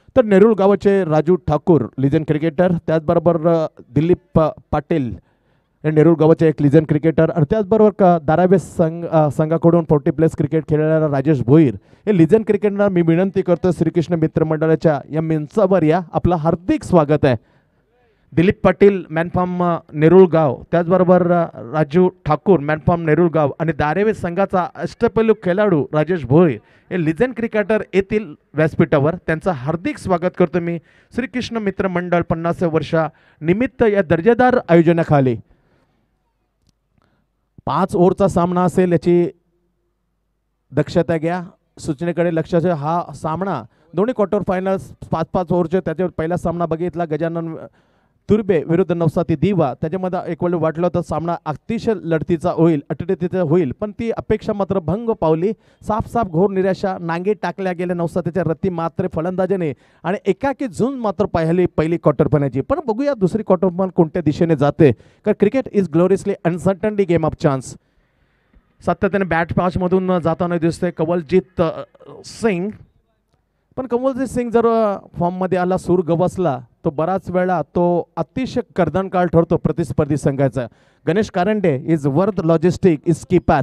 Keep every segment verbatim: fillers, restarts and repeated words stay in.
तर नेरूळ गावाचे राजू ठाकूर लिजन क्रिकेटर, त्याचबरोबर दिलीप पाटील हे नेरूळ गावाचे एक लिजन क्रिकेटर, आणि त्याचबरोबर धारावे संघ संघाकडून फोर्टी प्लेस क्रिकेट खेळणारा राजेश भोईर हे लिजन क्रिकेटर. मी विनंती करतो श्रीकृष्ण मित्र मंडळाच्या या मंचावर या, आपलं हार्दिक स्वागत आहे. दिलीप पाटील मॅनफॉर्म नेरूळ गाव, त्याचबरोबर राजू ठाकूर मॅनफॉर्म नेरूळ गाव आणि धारावे संघाचा अष्टपैलू खेळाडू राजेश भोईर हे लिजन क्रिकेटर येथील व्यासपीठावर. त्यांचं हार्दिक स्वागत करतो मी श्रीकृष्ण मित्र मंडळ पन्नासाव्या वर्षा निमित्त या दर्जेदार आयोजनाखाली. पाच ओव्हरचा सामना असेल याची दक्षता घ्या, सूचनेकडे लक्ष द्या. हा सामना दोन्ही क्वार्टर फायनल्स पाच पाच ओव्हरचे, त्याच्यावर पहिला सामना बघितला गजानन तुर्बे विरुद्ध नवसाती दिवा, त्याच्यामध्ये एक वेळ वाटलं तर सामना अतिशय लढतीचा होईल, अटीतटीचा होईल, पण ती अपेक्षा मात्र भंग पावली. साफ साफ घोर निराशा नांगे टाकल्या गेल्या नवसातीच्या रती मात्र फलंदाजीने आणि एकाकी झुंज मात्र पाहिली पहिली क्वार्टर फायनलची. पण बघूया दुसरी क्वार्टर फायनल कोणत्या दिशेने जाते, कारण cricket is gloriously uncertainly game of chance. सातत्याने बॅट पाचमधून जाताना दिसते कवलजीत सिंग, पण कवलजीत सिंग जर फॉर्ममध्ये आला, सूर गवसला, तो बराच वेळा तो अतिशय कर्दनकाळ ठरतो प्रतिस्पर्धी संघाचा. Ganesh Karande is worth logistic is keeper.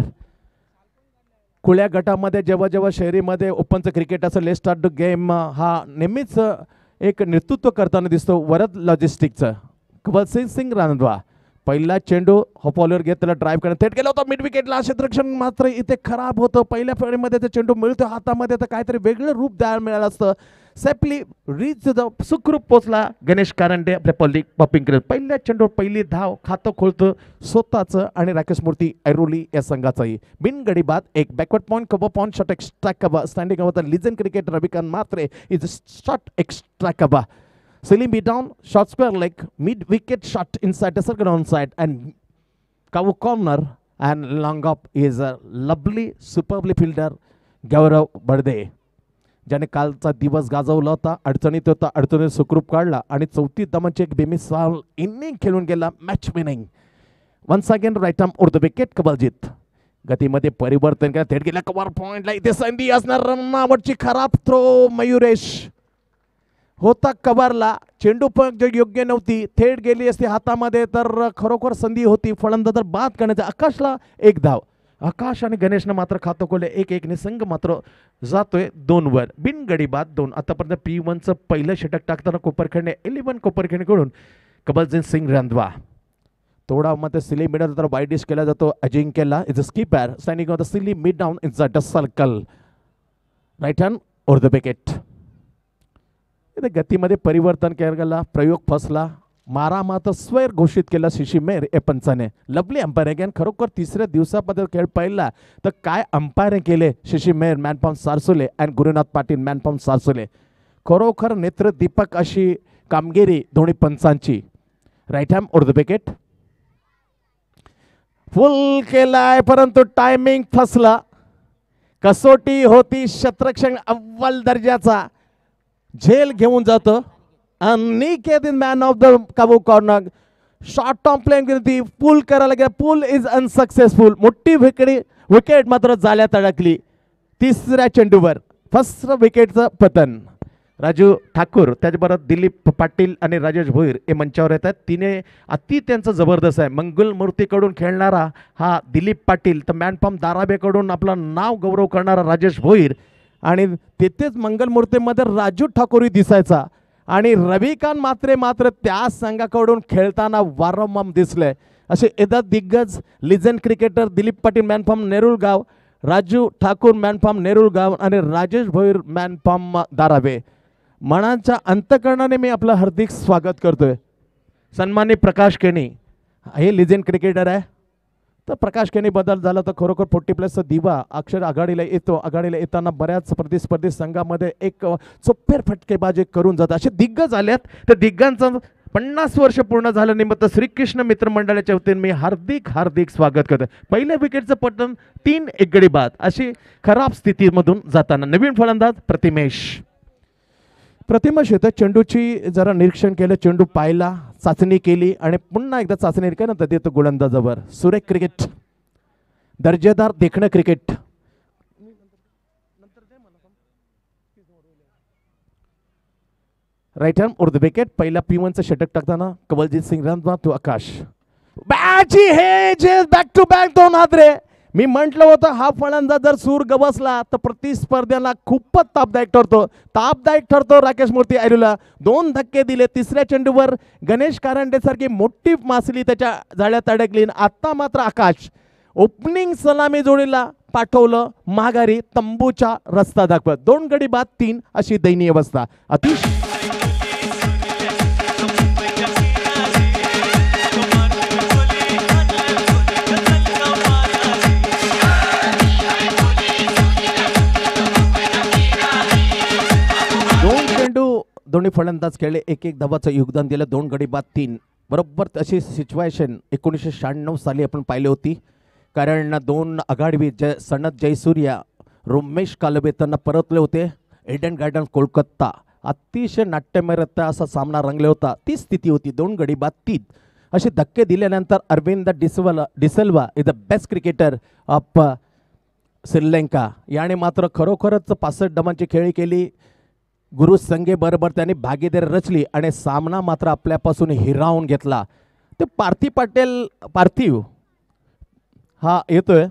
खुल्या गटामध्ये जेव्हा जेव्हा शहरीमध्ये ओपनचं क्रिकेट असं लेट स्टार्ट गेम हा नेहमीच एक नेतृत्व करताना दिसतो वरद लॉजिस्टिकचं. कवलजीत सिंग रानद्वा पहिला चेंडू हॉपॉलवर घेत त्याला ड्राईव्ह करण्यात थेट गेला होता मिड विकेटला. क्षेत्ररक्षण मात्र इथे खराब होतं. पहिल्या फेरीमध्ये ते चेंडू मिळतो हातामध्ये, तर काहीतरी वेगळं रूप द्यायला मिळालं असतं. सेफली रीच द सुखरूप पोचला गणेश कारंडे आपल्या पल्ली पॉपिंग करत. पहिल्या चेंडूवर पहिली धाव खातं खोलतं स्वतःचं आणि राकेश मूर्ती ऐरोली या संघाचाही. बिनगडी बाद एक backward point cover point shot extra cover standing our the legend cricket Ravikant Mhatre is shot extra cover. Sealing me down, short square leg, mid wicket shot inside the circle onside and cover corner and long up is a lovely superbly fielder Gaurav Barde, ज्याने कालचा दिवस गाजवला होता. अडचणीत होता, अडचणीत सुखरूप काढला आणि चौथी दमाची एक बेमिसाल इनिंग खेळून गेला. Match winning once again right arm over the wicket. Kawaljeet गतीमध्ये परिवर्तन केलं, थेट गेला कव्हर पॉइंटला. इथे संधी असणार रनावरची खराब थ्रो मयुरेश होता कव्हरला. चेंडू पण जो योग्य नव्हती, थेट गेली असती हातामध्ये तर खरोखर संधी होती फलंदाज बाद करण्याचा. आकाशला एक धाव. आकाश आणि गणेशनं मात्र खातं खोले एक एक ने संघ मात्र जातोय दोन वर. बिनगडी बाद दोन. आतापर्यंत पी वनचं पहिलं षटक टाकताना कोपरखैरणे इलेव्हन कोपरखैरणेकडून कवलजीत सिंग रांधवा. थोडा मध्ये सिली मिड तर वाईड डिश केला जातो अजिंक्यला. Is a skipper standing on the silly mid down inside the circle right hand over the wicket. इथे गतीमध्ये परिवर्तन केला, प्रयोग फसला. मारा मात्र स्वैर घोषित केला शिशी मेर ए पंचाने. Lovely umpire again. खरोखर तिसऱ्या दिवसामध्ये खेळ पाहिला तर काय अंपायरिंग केले शिशी मेर man from Sarsole and Gurunath Patil man from Sarsole. खरोखर नेत्र दीपक अशी कामगिरी दोन्ही पंचांची. Right hand over the wicket. Full केलाय परंतु टायमिंग फसला. कसोटी होती, क्षेत्ररक्षण अव्वल दर्जाचा झेल घेऊन जातो. अनिकेत मॅन ऑफ द काबू कॉर्नर. शॉर्ट ऑन प्लेइंग ती पूल करायला गेला, पूल इज अनसक्सेसफुल. मोठी विकेट विकेट मात्र जाल्यात अडकली तिसऱ्या चेंडूवर. फर्स्ट विकेटचं पतन. राजू ठाकूर त्याचबरोबर दिलीप पाटील आणि राजेश भोईर हे मंचावर येतात. तिने अति त्यांचं जबरदस्त आहे. मंगल मूर्तीकडून खेळणारा हा दिलीप पाटील, तर मॅन फ्रॉम धारावेकडून आपलं नाव गौरव करणारा राजेश भोईर, आणि तिथेच मंगलमूर्तीमध्ये राजू ठाकूरही दिसायचा. आणि रविकांत मात्रे मात्र त्या संघाकडून खेळताना वारंवार दिसले. असे एदा दिग्गज legend cricketer Dilip Patil man from Nerul गाव, राजू ठाकूर मॅन फ्रॉम नेरूळ गाव आणि राजेश भोईर मॅन फ्रॉम धारावे. मनाच्या अंतकरणाने मी आपलं हार्दिक स्वागत करतोय. सन्मानी प्रकाश केणी हे लिजन क्रिकेटर आहे. तर प्रकाश केणी बदल झाला तर खरोखर फोर्टी प्लसचा दिवा अक्षर आघाडीला येतो. आघाडीला येताना बऱ्याच प्रतिस्पर्धी संघामध्ये एक चोप्पेर फटकेबाजी करून जातात. असे दिग्गज आल्यात. तर दिग्गांचं पन्नास वर्ष पूर्ण झाल्यानिमित्त श्रीकृष्ण मित्र मंडळाच्या वतीने मी हार्दिक हार्दिक स्वागत करतो. पहिल्या विकेटचं पतन तीन एक गडी बाद अशी खराब स्थितीमधून जाताना नवीन फलंदाज प्रतिमेश. प्रतिमेश येतं. चेंडूची जरा निरीक्षण केलं, चेंडू पाहिला, चाचणी केली आणि पुन्हा एकदा चाचणी केल्यानंतर देतो गोलंदाजावर. सुरेख क्रिकेट, दर्जेदार देखणं cricket. Right hand over the wicket. पहिला पी वनचं षटक टाकताना कवलजीत सिंग रन टू आकाश. बॅची हे जे बॅक टू बॅक दोन हादरे. मी म्हटलं होतं हा फलंदाज जर सूर गवसला तर प्रतिस्पर्ध्याला खूपच तापदायक ठरतो. तापदायक ठरतो राकेश मूर्ती ऐरोलीला. दोन धक्के दिले. तिसऱ्या चेंडूवर गणेश कारंडे सारखी मोठी मासली त्याच्या जाळ्यात अडकली. आता मात्र आकाश ओपनिंग सलामी जोडीला पाठवलं माघारी तंबूचा रस्ता दाखवत. दोन गडी बाद तीन अशी दयनीय अवस्था. अतिशय दोन्ही फलंदाज खेळले. एक एक धावाचं योगदान दिलं. दोन गडी बाद तीन. बरोबर अशी सिच्युएशन एकोणीसशे शहाण्णव साली आपण पाहिली होती. कारण दोन आघाडीवीर जय सनत जयसूर्या रोमेश कालबे त्यांना परतले होते एडन गार्डन कोलकाता. अतिशय नाट्यमयरित्या असा सामना रंगला होता. ती स्थिती होती. दोन गडी बाद तीन असे धक्के दिल्यानंतर अरविंद डिसवला de Silva is the best cricketer of Sri Lanka याने मात्र खरोखरच पासष्ट धावांची खेळी केली. गुरु संघे बरोबर त्यांनी भागीदारी रचली आणि सामना मात्र आपल्यापासून हिरावून घेतला. ते पार्थिव पटेल पार्थिव हा येतोय.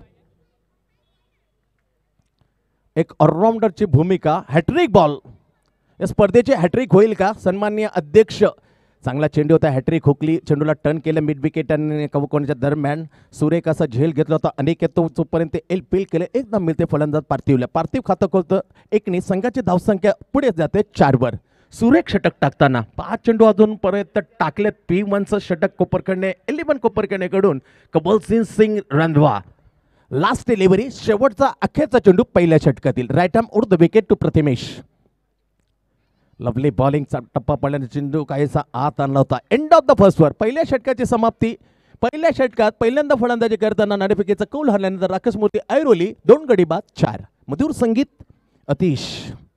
एक ऑलराऊंडरची भूमिका. हॅट्रिक बॉल या स्पर्धेची हॅट्रिक होईल का? सन्माननीय अध्यक्ष. चांगला चेंडू होता. हॅट्रिक हुकली. चेंडूला टर्न केलं मिड विकेट आणि कवकोणच्या दरम्यान सुरेख असा झेल घेतला होता. अनेक येतो तोपर्यंत एल पील केले. एकदम मिळते फलंदाज पार्थिवला. पार्थिव खातं खोलतं एकने. संघाची धावसंख्या पुढे जाते चारवर. सुरेख षटक टाकताना पाच चेंडू अजून पर्यंत टाकलेत. पी वनचं षटक कोपरखैरणे इलेव्हन कोपरखैरणेकडून कबलसिंग सिंग रंधवा. लास्ट डिलिव्हरी शेवटचा अखेरचा चेंडू पहिल्या षटकातील. Right arm over the wicket to Pratimesh. Lovely बॉलिंगचा टप्पा पडल्याने चेंडू काहीसा आत आणला होता. End of the first over. पहिल्या षटकाची समाप्ती. पहिल्या षटकात पहिल्यांदा फलंदाजी करताना नाणेफेकीचा कौल हरल्यानंतर राकेश मूर्ती ऐरोली दोन गडी बाद चार. मधुर संगीत अतिश.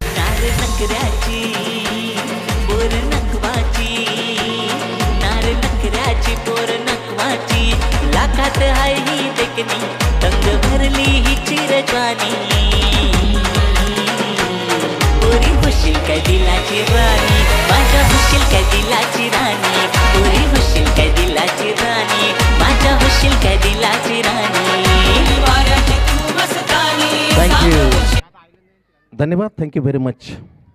हुशील काय दिलाची राणी माझ्या हुशील काय दिलाची राणी पुरी हुशील काय दिलाची राणी माझ्या हुशील काय दिलाची राणी. थँक्यू धन्यवाद. Thank you very much.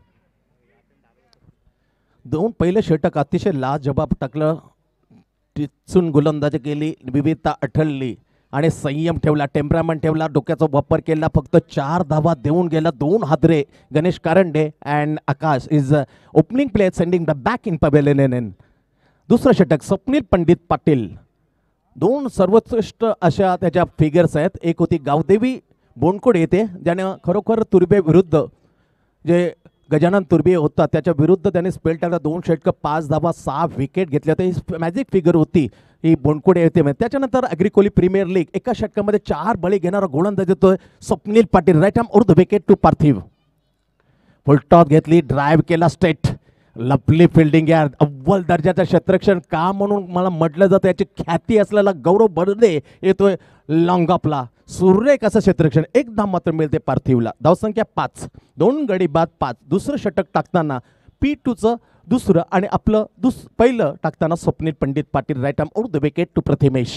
दोन पहिले षटक अतिशय लाजबाब टाकलं. टिचून गोलंदाजी केली. विविधता आढळली आणि संयम ठेवला. टेम्परामेंट ठेवला. डोक्याचा वापर केला. फक्त चार धावा देऊन गेला. दोन हादरे. Ganesh Karande and Akash is opening player sending the back in pavilion. दुसरं षटक स्वप्नील पंडित पाटील. दोन सर्वोत्कृष्ट अशा त्याच्या फिगर्स आहेत. एक होती गावदेवी बोंडकोड येते ज्याने खरोखर तुर्बे विरुद्ध जे गजानन तुर्बे होता त्याच्या विरुद्ध त्याने स्पेल टाकला. दोन षटकं पाच धावा सहा विकेट घेतले होते. ही मॅजिक फिगर होती ही बोंडकोडे येते. त्याच्यानंतर अग्रिकोली प्रीमियर लीग एका षटकामध्ये चार बळी घेणारा गोलंदाज येतोय Swapnil Patil. Right arm over the wicket to Parthiv. Full toss घेतली. ड्राईव्ह केला स्ट्रेट. लवली फिल्डिंग यार. अव्वल दर्जाचं क्षेत्ररक्षण का म्हणून मला म्हटलं जातं. याची ख्याती असलेला गौरव बर्दे येतोय लॉंग ऑफला. सुरेख असं क्षेत्ररक्षण. एक धाव मात्र मिळते पार्थिवला. धावसंख्या पाच. दोन गडी बाद पाच. दुसरं षटक टाकताना पी टूचं दुसरं आणि आपलं दुस पहिलं टाकताना Swapnil Pandit Patil. Right arm over the wicket to Pratimesh.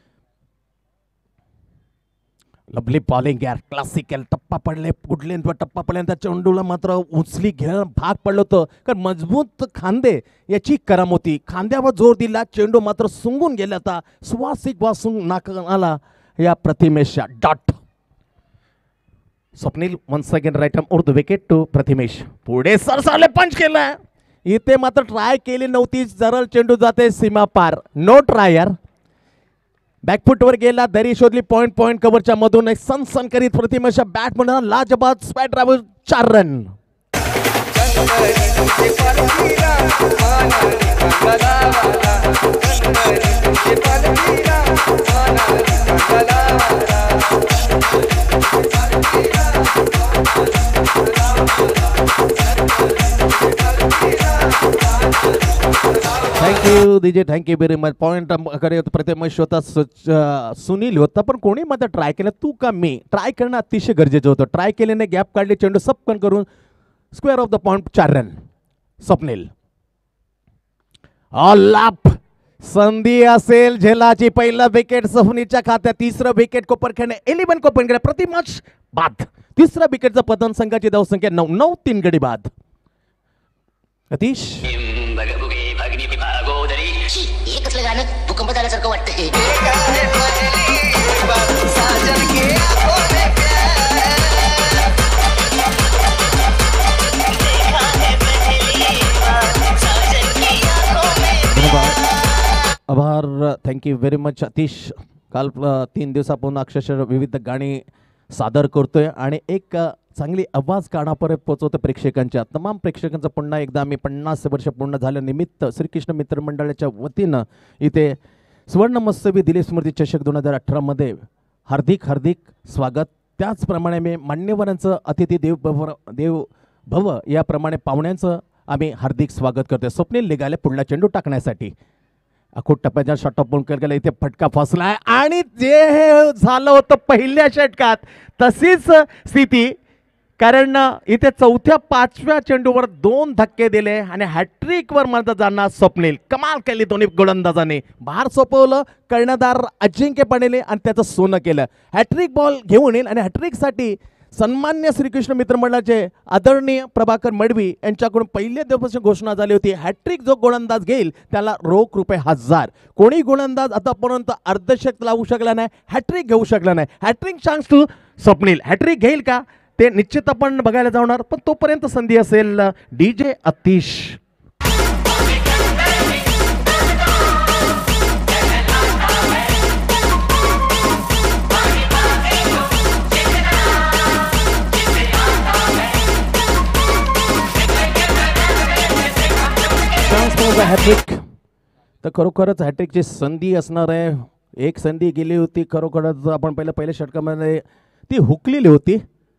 Lovely bowling यार. क्लासिकल टप्पा पडले. कुठले टप्पा पडल्यानंतर चेंडूला मात्र उचली घेणं भाग पडलं होतं कारण मजबूत खांदे याची करम होती. खांद्यावर जोर दिला. चेंडू मात्र सुंगून गेला होता. सुवासिक वासून नाकाला या प्रतिमेशच्या dot. Swapnil once again right arm over the wicket to Pratimesh. पुढे सरसावले पंच केलाय. इथे मात्र ट्राय केली नव्हती. सरळ चेंडू जाते सीमा पार. नो ट्राय यार. बॅकफुटवर गेला. दरी शोधली. पॉइंट पॉइंट कव्हरच्या मधून एक सनसन करीत प्रतिमेशच्या बॅट म्हणून लाजबाद स्पॅट ड्रायव्हर चार run. Thank you DJ. Thank you very much. Point कडे प्रतिमेश होता. सुनील होता पण कोणी मात्र ट्राय केलं. तू का मी ट्राय करणं अतिशय गरजेचं होतं. ट्राय केल्याने गॅप काढले. चेंडू सपकन करून स्क्वेअर ऑफ द पॉइंट चार रन. स्वप्नील लाप संधी असेल झेलाची. पहिलं विकेट सफनीच्या खात्यात, तिसरं विकेट कोपरखैरणे इलेव्हन कोपरखैरणे प्रति मॅच बाद. तिसऱ्या विकेटचं पतन. संघाची धावसंख्या नऊ नऊ तीन गडी बाद. अतिश एकच गाणं भूकंप झाल्यासारखं वाटतंय. आभार, थँक्यू व्हेरी मच अतिश. काल तीन दिवसापासून अक्षरशः विविध गाणी सादर करतोय आणि एक चांगली आवाज कानापर्यंत पोहोचवतो प्रेक्षकांच्या. तमाम प्रेक्षकांचं पुन्हा एकदा आम्ही पन्नास वर्ष पूर्ण झाल्यानिमित्त श्रीकृष्ण मित्र मंडळाच्या वतीनं इथे सुवर्ण महोत्सवी दिलीप स्मृती चषक दोन हजार अठरामध्ये हार्दिक हार्दिक स्वागत. त्याचप्रमाणे मी मान्यवरांचं अतिथी देव भव देव भव याप्रमाणे पाहुण्यांचं आम्ही हार्दिक स्वागत करतोय. स्वप्नील निघाले पुढला चेंडू टाकण्यासाठी. अखोट टप्प्याच्या षटक पूर्ण केला, इथे फटका फसलाय आणि जे हे झालं होतं पहिल्या षटकात तशीच स्थिती. कारण इथे चौथ्या पाचव्या चेंडूवर दोन धक्के दिले आणि हॅट्रिकवर माझा जाणार स्वप्नील. कमाल केली दोन्ही गोलंदाजाने. भार सोपवलं कर्णधार अजिंक्य पाटील आणि त्याचं सोनं केलं. हॅट्रिक बॉल घेऊन येईल आणि हॅट्रिकसाठी सन्मान्य श्रीकृष्ण मित्र मंडळाचे आदरणीय प्रभाकर मडवी यांच्याकडून पहिल्या दिवसाची घोषणा झाली होती. हॅट्रिक जो गोलंदाज घेईल त्याला रोख रुपये हजार. कोणी गोलंदाज आतापर्यंत अर्धशतक लावू शकला नाही, हॅट्रिक घेऊ शकला नाही. Hattrick chance to Swapnil. Hattrick घेईल का ते निश्चित आपण बघायला जाणार, पण तोपर्यंत संधी असेल डी जे अतिश. हॅट्रिक तर खरोखरच हॅट्रिकची संधी असणार आहे. एक संधी गेली होती खरोखरच, आपण पहिल्या पहिल्या षटकामध्ये ती हुकलेली होती.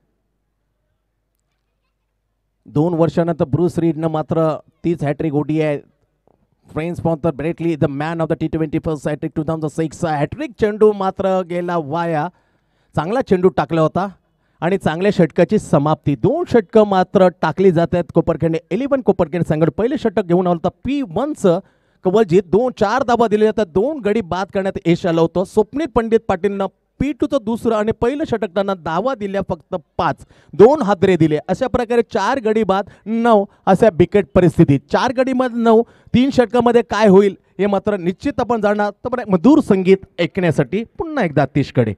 दोन वर्षानंतर ब्रूस रीडनं मात्र तीच हॅट्रिक ओढली आहे. French sponsor Brett Lee the man of the T twenty first hattrick two thousand six. Hattrick चेंडू मात्र गेला वाया. चांगला चेंडू टाकला होता आणि चांगल्या षटकाची समाप्ती. दोन षटकं मात्र टाकली जात आहेत. कोपरखैरणे इलेव्हन कोपरखैरणे संघ पहिलं षटक घेऊन आलं होतं पी वनचं कवलजीत. दोन चार धावा दिले जातात, दोन गडी बाद करण्यात यश आलं होतं. स्वप्नील पंडित पाटीलनं पी टूचं दुसरं आणि पहिलं षटक त्यांना धावा दिल्या फक्त पाच, दोन हादरे दिले. अशा प्रकारे चार गडी बाद नऊ अशा बिकट परिस्थितीत. चार गडीमध्ये नऊ, तीन षटकामध्ये काय होईल हे मात्र निश्चित आपण जाणार. तर मधुर संगीत ऐकण्यासाठी पुन्हा एकदा अतिशकडे.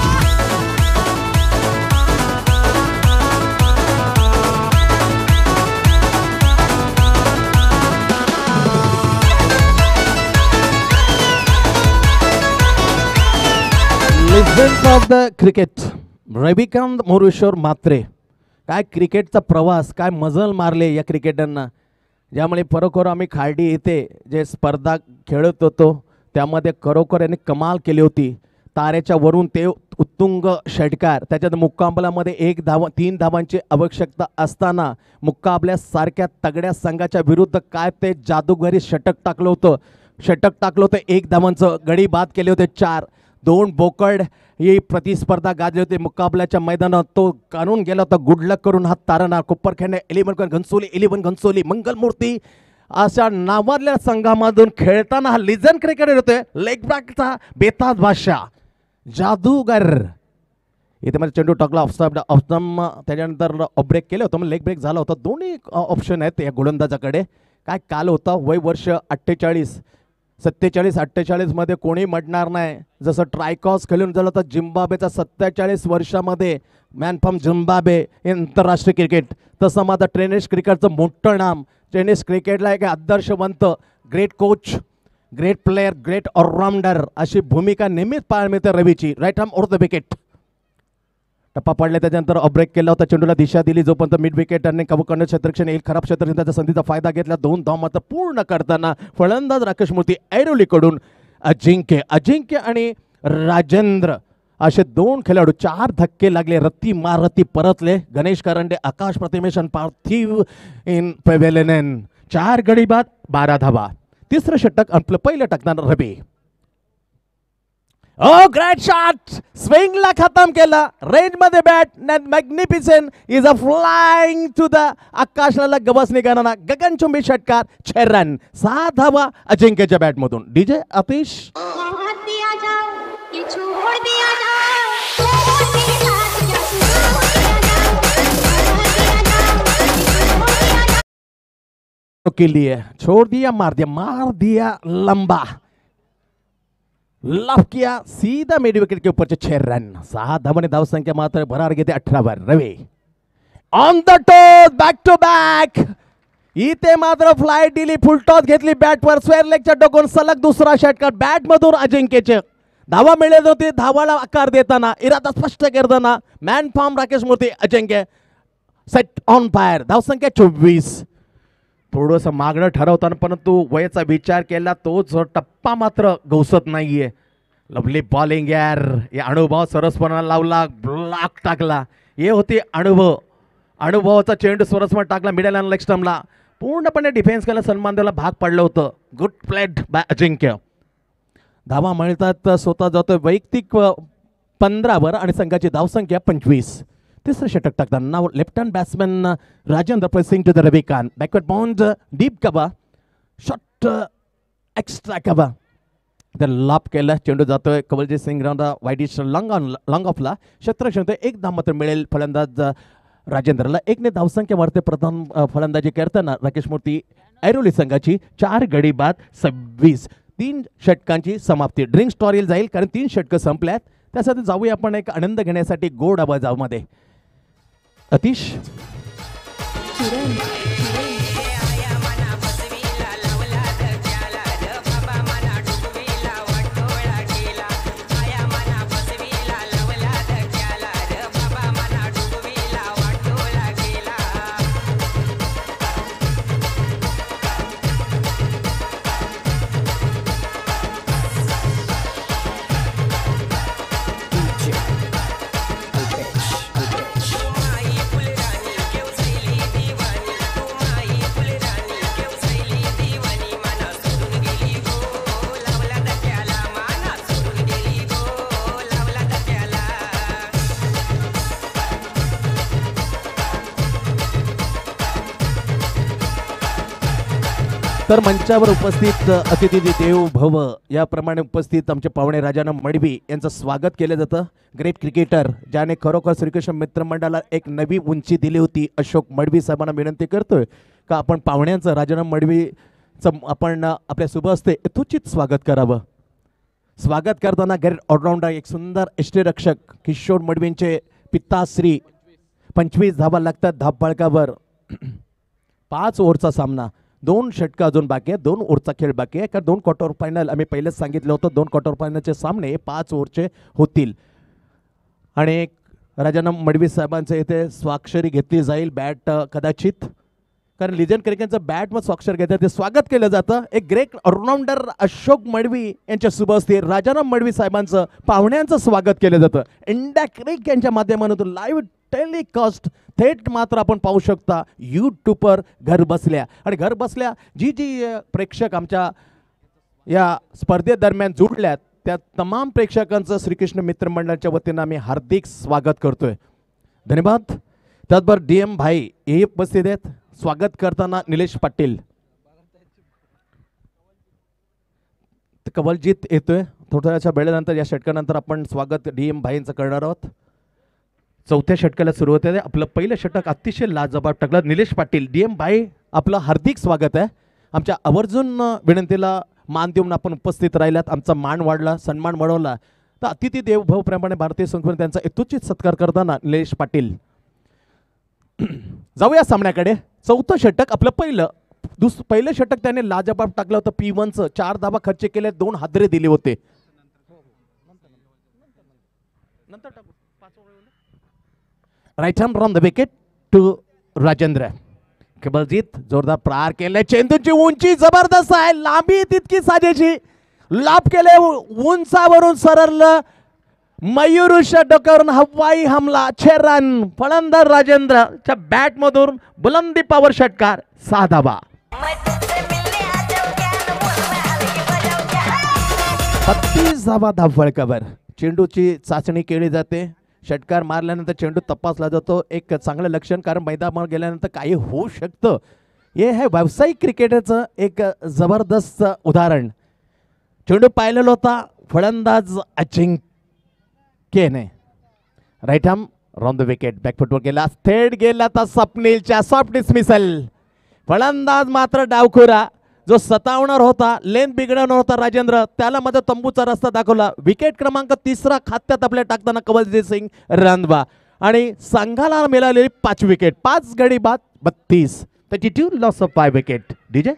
Legends of the cricket Ravikant Moreshwar Mhatre. काय क्रिकेटचा प्रवास, काय मजल मारले या क्रिकेटरना. ज्यामुळे खरोखर आम्ही खार्डी येथे जे स्पर्धा खेळत होतो त्यामध्ये खरोखर यांनी कमाल केली होती. तारेच्या वरून ते उत्तुंग षटकार, त्याच्यात मुक्काबल्यामध्ये एक धावा तीन धावांची आवश्यकता असताना मुक्काबल्यासारख्या तगड्या संघाच्या विरुद्ध काय ते जादूगारी षटक टाकलं होतं. षटक टाकलं होतं, एक धावांचं गडी बाद केले होते चार. दोन बोकड ही प्रतिस्पर्धा गाजली होती मुकाबल्याच्या मैदानात. तो काढून गेला होता गुड लक करून हा तारणा. कोपरखैरणे इलेव्हन घनसोली इलेव्हन घनसोली मंगलमूर्ती अशा नावाजलेल्या संघामधून खेळताना हा लिजन क्रिकेटर होते. लेग ब्रेकचा बेताज बादशाह जादूगर. इथे मध्ये चेंडू टाकला ऑफस्टॉप ऑफस्टम, त्याच्यानंतर ब्रेक केलं होतं, मग लेग ब्रेक झाला होता. दोन्ही ऑप्शन आहेत या गोलंदाजाकडे. काय काल होता, वय वर्ष अठ्ठेचाळीस सत्तेचाळीस अठ्ठेचाळीसमध्ये कोणी म्हणणार नाही. जसं ट्रायकॉस खेळून झालं तर झिम्बाब्वेचा सत्तेचाळीस वर्षामध्ये मॅन फ्रॉम झिम्बाब्वे हे आंतरराष्ट्रीय क्रिकेट, तसं माझं टेनिस क्रिकेटचं मोठं नाम. टेनिस क्रिकेटला एक आदर्शवंत, great coach, great player, great allrounder अशी भूमिका नेहमीच पाहायला मिळते रवीची. Right arm over the wicket. टप्पा पडला, त्याच्यानंतर ब्रेक केला होता, चेंडूला दिशा दिली. जोपर्यंत मिड विकेट आणि कव्हर क्षेत्रक्षण येईल, खराब क्षेत्रक्षणाच्या संधीचा फायदा घेतला. दोन धाव मात्र पूर्ण करताना फलंदाज राकेश मूर्ती ऐरोलीकडून अजिंक्य अजिंक्य आणि राजेंद्र असे दोन खेळाडू. चार धक्के लागले, रत्ती मार रत्ती परतले. गणेश करंडे, आकाश प्रतिमेश आणि पार्थिव इन पेवेलेन. चार गडी बाद बारा धावा. तिसरं षटक आपलं पहिलं टाकणार रवी. ओ ग्रेट शॉट, स्विंगला खतम केला, रेंज मध्ये bat magnificent is a flying to the आकाशाला गवस निघाला गगनचुंबी षटकार, छह रन, सहा धावा अजिंक्यच्या बॅट मधून. डीजे अतिश के लिए छोड़ दिया, मार दिया, मार दिया लंबा, लफ किया सीधा मिड विकेट के ऊपर छह रन, सहा धावांनी धाव संख्या मात्र भरार घेते अठरावर. Ravi on the toss, back to back, इथे मात्र फ्लाय दिली, फुल टॉस घेतली बॅटवर, स्क्वेअर लेगच्या डोकून सलग दुसरा षटकार बॅट मधून अजिंक्यचे. धावा मिळत होती, धावाला आकार देताना, इरादा स्पष्ट करताना मॅन फॉर्म राकेश मूर्ती, अजिंक्य सेट ऑन फायर, धाव संख्या चोवीस. थोडंसं मागणं ठरवताना परंतु वयाचा विचार केला, तोच टप्पा मात्र गवसत नाहीये. लवली बॉलिंग यार, या अनुभव सरसपणा लावला, ब्लॉक टाकला, हे होती अनुभव, अनुभवाचा चेंडू सरसपणे टाकला मिडल अँड लेग स्टंपला, पूर्णपणे डिफेन्स केला, सन्मान द्यायला भाग पडलं होतं. Good played by Ajinkya. धावा मिळतात, स्वतः जातोय वैयक्तिक पंधरावर आणि संघाची धावसंख्या पंचवीस. तिसरं षटक टाकताना नाव left hand batsman Rajendra pressing to the Ravikant, backward bound deep cover, short extra cover, तर लाप केला, चेंडू जातोय Kawaljeet Singh round wideish long on long ऑफला, क्षेत्रक्षण एक धाव मात्र मिळेल फलंदाज राजेंद्रला. एकने धावसंख्या वाढते, प्रथम फलंदाजी करताना राकेश मूर्ती ऐरोली संघाची चार गडी बाद सव्वीस. तीन षटकांची समाप्ती, ड्रिंक स्टोरीला जाईल कारण तीन षटकं संपल्यात. त्यासाठी जाऊया आपण एक आनंद घेण्यासाठी गोड आवाजामध्ये. अतिश तर मंचावर उपस्थित अतिथी देव भव याप्रमाणे उपस्थित आमचे पाहुणे राजाराम मडवी यांचं स्वागत केलं जातं. ग्रेट क्रिकेटर ज्याने खरोखर श्रीकृष्ण मित्र मंडळाला एक नवी उंची दिली होती, अशोक मडवी साहेबांना विनंती करतोय का आपण पाहुण्यांचं राजाराम मडवीचं आपण आपल्या शुभ हस्ते यथोचित स्वागत करावं. स्वागत करताना ग्रेट ऑलराऊंडर एक सुंदर यष्टीरक्षक किशोर मडवींचे पिताश्री पंचवीस धावा लागतात धापबाळकावर. पाच ओव्हरचा सामना, दोन षटकं अजून बाकी आहे, दोन ओव्हरचा खेळ बाकी आहे. कारण दोन क्वार्टर फायनल आम्ही पहिलेच सांगितलं होतं, दोन क्वार्टर फायनलचे सामने पाच ओव्हरचे होतील. आणि राजाराम मडवी साहेबांचं इथे स्वाक्षरी घेतली जाईल. बॅट कदाचित कारण लिजन क्रिकेटचं बॅट मध्ये स्वाक्षर घेतात ते स्वागत केलं जातं. एक ग्रेट ऑलराऊंडर अशोक मडवी यांच्या शुभ हस्ते राजाराम मडवी साहेबांचं पाहुण्यांचं स्वागत केलं जातं. इंडिया क्रिक यांच्या माध्यमातून लाईव्ह टेलिकास्ट थेट मात्र आपण पाहू शकता यूट्यूबवर घर बसल्या. आणि घर बसल्या जी जी प्रेक्षक आमच्या या स्पर्धेदरम्यान जुडल्यात त्या तमाम प्रेक्षकांचं श्रीकृष्ण मित्र मंडळाच्या वतीनं आम्ही हार्दिक स्वागत करतोय. धन्यवाद. त्याचबरोबर डी एम भाई हे उपस्थित आहेत. स्वागत करताना निलेश पाटील, कवलजीत येतोय. थोड्याशा वेळेनंतर या षटकानंतर आपण स्वागत डी एम भाईंचं करणार आहोत. चौथ्या षटकाला सुरुवात आहे. आपलं पहिलं षटक अतिशय लाजवाब टाकलं निलेश पाटील. डी एम भाई आपलं हार्दिक स्वागत आहे. आमच्या आवर्जून विनंतीला मान देऊन आपण उपस्थित राहिलात, आमचा मान वाढला, सन्मान वाढवला. तर अतिथी देवभावप्रमाणे भारतीय संस्कृती त्यांचा यथोचित सत्कार करताना निलेश पाटील. जाऊया सामन्याकडे. चौथं षटक आपलं पहिलं दुस पहिलं षटक त्याने लाजवाब टाकलं होतं. पी वनचं चार धावा खर्च केले, दोन हादरे दिले होते. Right hand from the wicket to Rajendra. Kawaljeet जोरदार प्रहार केले. चेंडूची उंची जबरदस्त आहे, लांबी तितकी साजेशी, लाभ केले, उंचावरून सरळलं, मयूरच्या डोक्यावरून हवाई हमला, छह रन. फलंदाज राजेंद्रच्या बॅट मधून बुलंदी पावर षटकार, सहा धावा. बत्तीस धावा धावफळकावर. चेंडूची चाचणी केली जाते. षटकार मारल्यानंतर चेंडू तपासला जातो. एक चांगलं लक्षण, कारण मैदानावर गेल्यानंतर काही होऊ शकतं. हे आहे व्यावसायिक क्रिकेटचं एक जबरदस्त उदाहरण. चेंडू पाहिलेला होता फलंदाज अजिंक्यने. Right arm round the wicket. बॅकफुटवर गेला, थेट गेला तर स्वप्नीलच्या सॉफ्ट डिसमिसल. फलंदाज मात्र डावखुरा, जो सतावणार होता, लेन बिघडवणार होता राजेंद्र, त्याला मध्ये तंबूचा रस्ता दाखवला. विकेट क्रमांक तिसरा खात्यात आपल्या टाकताना कवलजीत सिंग रांधवा आणि संघाला मिळालेली पाच विकेट. पाच गडी बाद बत्तीस. Thirty two loss of five wicket. DJ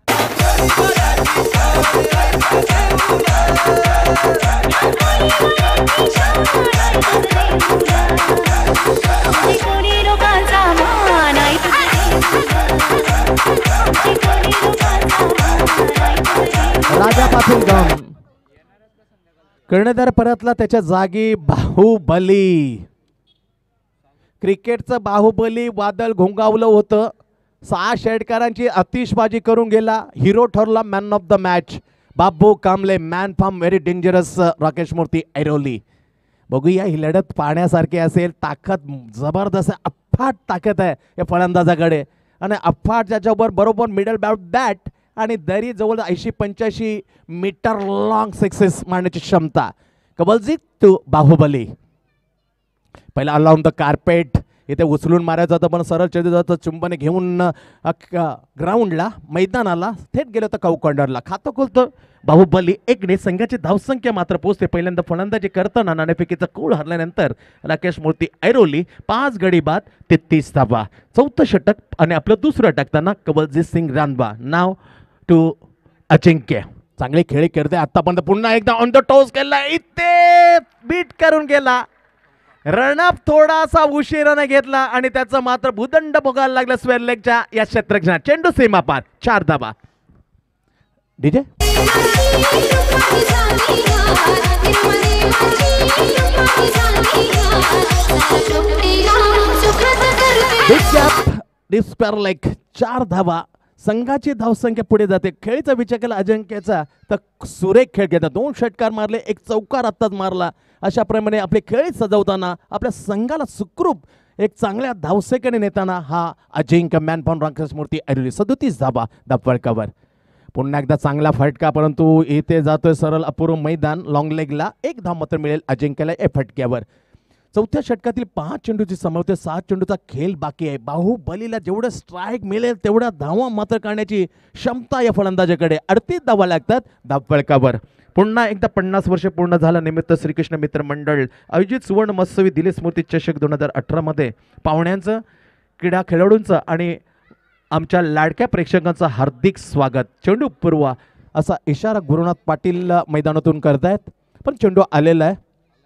Raja Patil गम. कर्णधार परतला त्याच्या जागी बाहुबली. क्रिकेटचं बाहुबली वादळ घोंगावलं होतं. सहा षटकारांची आतिषबाजी करून गेला. हिरो ठरला man of the match. Babu Kamble man from very dangerous Rakesh Murthy Airoli. बघूया ही लढत पाहण्यासारखी असेल. ताकद जबरदस्त, अफाट ताकद आहे या फलंदाजाकडे आणि अफाट त्याच्यावर बरोबर मिडल बॅट बॅट आणि दरी जवळ ऐंशी पंच्याऐंशी मीटर लॉंग सिक्सेस मारण्याची क्षमता. कवलजीत टू बाहुबली. पहिला अलाउन द कार्पेट. इथे उचलून मारायचं होतं पण सरळ चेंडू जातं चुंबने घेऊन ग्राउंडला मैदानाला थेट गेलं होतं काऊकॉर्नरला. खातं खोलतं बाहुबली एकने. संघाची धावसंख्या मात्र पोहोचते. पहिल्यांदा फलंदाजी करताना नाणेफेकीचा कूळ हरल्यानंतर राकेश मूर्ती ऐरोली पाच गडी बाद तेहतीस धावा. चौथं षटक आणि आपलं दुसरं टाकताना कवलजीत सिंग रांधवा. नाव टू अजिंक्य. चांगली खेळी करते आतापर्यंत. पुन्हा एकदा ऑन द टॉस केला, इथे बीट करून गेला. रनअप थोडासा उशिराने घेतला आणि त्याचं मात्र भूदंड भोगायला लागला स्क्वेअर लेगच्या या क्षेत्रक्षणात. चेंडू सीमा पार. चार धावा. DJ despair leg. चार धावा. संघाची धावसंख्या पुढे जाते. खेळीचा विचार केला अजिंक्यचा तर सुरेख खेळ घेतला. दोन षटकार मारले, एक चौकार आत्ताच मारला. अशा प्रमाणे आपले खेळ सजवताना आपल्या संघाला सुखरूप एक चांगल्या धावसेकाने नेताना हा अजिंक्य मॅन फ्रॉम राकेश मूर्ती ऐरोली. सदोतीस धावा धावफळकावर. पुन्हा एकदा चांगला फटका, परंतु इथे जातोय सरळ अपूर्व मैदान. लॉंग लेगला एक धाव मात्र मिळेल अजिंक्यला या फटक्यावर. चौथ्या षटकातील पाच चेंडूची समावते. सात चेंडूचा खेळ बाकी आहे. बाहुबलीला जेवढं स्ट्राईक मिळेल तेवढ्या धावा मात्र काढण्याची क्षमता या फलंदाजाकडे. अडतीस धावा लागतात धावफळकावर. पुन्हा एकदा पन्नास वर्ष पूर्ण झाला निमित्त श्रीकृष्ण मित्र मंडळ आयोजित सुवर्ण महोत्सवी दिलीप स्मृती चषक दोन हजार अठरा मध्ये पाहुण्यांचं, क्रीडा खेळाडूंचं आणि आमच्या लाडक्या प्रेक्षकांचं हार्दिक स्वागत. चेंडू पूर्वा असा इशारा गुरुनाथ पाटील मैदानातून करतायत. पण चेंडू आलेला आहे.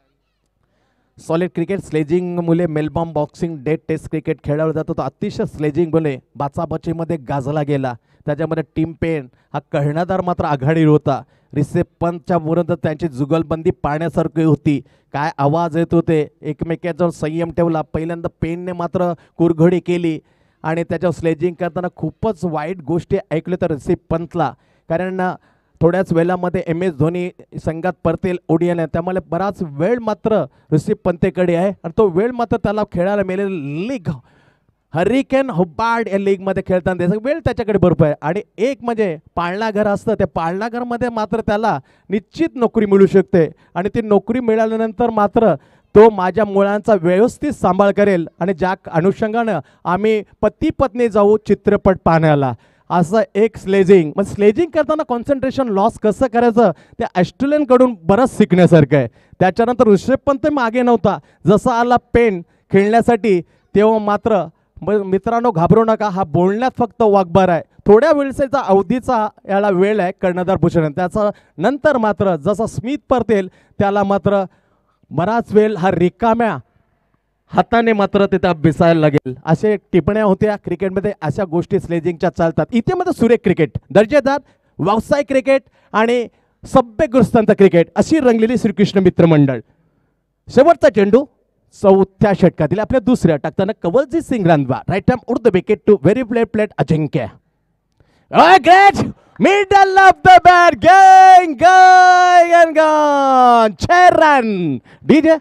सॉलिड क्रिकेट स्लेजिंग मुले Melbourne Boxing Day test cricket खेळला जातो. तो अतिशय स्लेजिंग मुले बाचाबाचीमध्ये गाजला गेला. त्याच्यामध्ये टीम पेन हा कर्णधार मात्र आघाडीवर होता. रिसेप पंतच्या विरुद्ध त्यांची जुगलबंदी पाहण्यासारखी होती. काय आवाज येत होते, एकमेकांचा संयम ठेवला. पहिल्यांदा पेनने मात्र कुरघोडी केली आणि त्याच्यावर स्लेजिंग करताना खूपच वाईट गोष्टी ऐकल्या तर रिसेप पंतला. कारण थोड्याच वेळामध्ये एम एस धोनी संघात परतेल ओडियाने, त्यामुळे बराच वेळ मात्र ऋषभ पंतेकडे आहे आणि तो वेळ मात्र त्याला खेळायला मिळेल. लीग हरिकेन हुब्बार्ड या लीगमध्ये खेळताना त्याचा वेळ त्याच्याकडे भरपूर आहे. आणि एक म्हणजे पाळणा घर असतं, त्या पाळणा घरमध्ये मात्र त्याला निश्चित नोकरी मिळू शकते आणि ती नोकरी मिळाल्यानंतर मात्र तो माझ्या मुलांचा व्यवस्थित सांभाळ करेल आणि ज्या अनुषंगानं आम्ही पती पत्नी जाऊ चित्रपट पाहण्याला. असं एक स्लेजिंग. मग स्लेजिंग करताना कॉन्सन्ट्रेशन लॉस कसं करायचं ते ऑस्ट्रेलियनकडून बरंच शिकण्यासारखं आहे. त्याच्यानंतर ऋषभ पंत मागे नव्हता. जसा आला पेन खेळण्यासाठी तेव्हा मात्र मित्रांनो घाबरू नका, हा बोलण्यात फक्त वाघबार आहे. थोड्या वेळेचा अवधीचा याला वेळ आहे कर्णधार भूषण. त्याचा नंतर मात्र जसा स्मिथ परतेल त्याला मात्र बराच वेळ हा रिकाम्या हाताने मात्र तिथं बिसायला लागेल. असे टिप्पण्या होत्या क्रिकेटमध्ये. अशा गोष्टी स्लेजिंगच्या चालतात. इथे मध्ये सुरेख क्रिकेट, दर्जेदार व्यावसायिक क्रिकेट आणि सभ्यग्रस्तांचं क्रिकेट अशी रंगलेली श्रीकृष्ण मित्र मंडळ. शेवटचा चेंडू चौथ्या षटकातील आपल्या दुसऱ्या टाकताना Kawaljeet Singh Randhawa. Right arm over the wicket to very play played Ajinkya. Oh, great! Middle of the bat, going, going, and gone. Chair run. D J.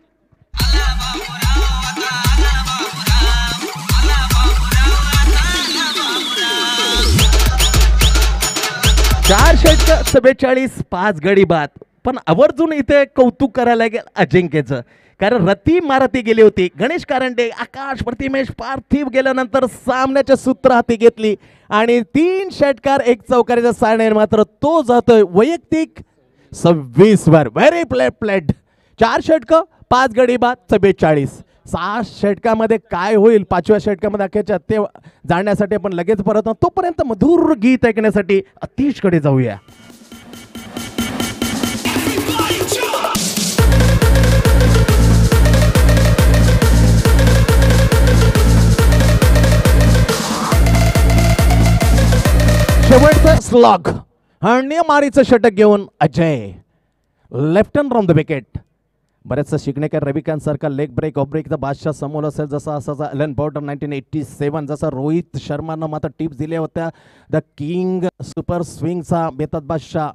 चार षटक चव्वेचाळीस पाच गडी बाद. पण आवर्जून इथे कौतुक करायला लागेल अजिंक्यचं, कारण रती मारती गेली होती. गणेश कारंडे, आकाश प्रतिमेश पार्थिव गेल्यानंतर सामन्याचे सूत्र हाती घेतली आणि तीन षटकार एक चौकारीचा सामना मात्र तो जातोय वैयक्तिक सव्वीस वर. Very play played. चार षटक पाच गडी बाद चव्वेचाळीस. सहा षटकामध्ये काय होईल पाचव्या षटकामध्ये अखेरच्या ते जाणण्यासाठी आपण लगेच परत तोपर्यंत मधुर गीत ऐकण्यासाठी अतिशकडे जाऊया. शेवटचं स्लॉग आणि मारीचं षटक घेऊन Ajay left hand from the wicket. बरेचसं शिकणेकर रविकांत सारखा लेग ब्रेक ऑफ ब्रेकचा बादशाह समोर असेल जसा असा Allan Border nineteen eighty seven जसा रोहित शर्मानं मात्र टिप्स दिल्या होत्या. द किंग सुपर स्विंगचा बेतात बादशाह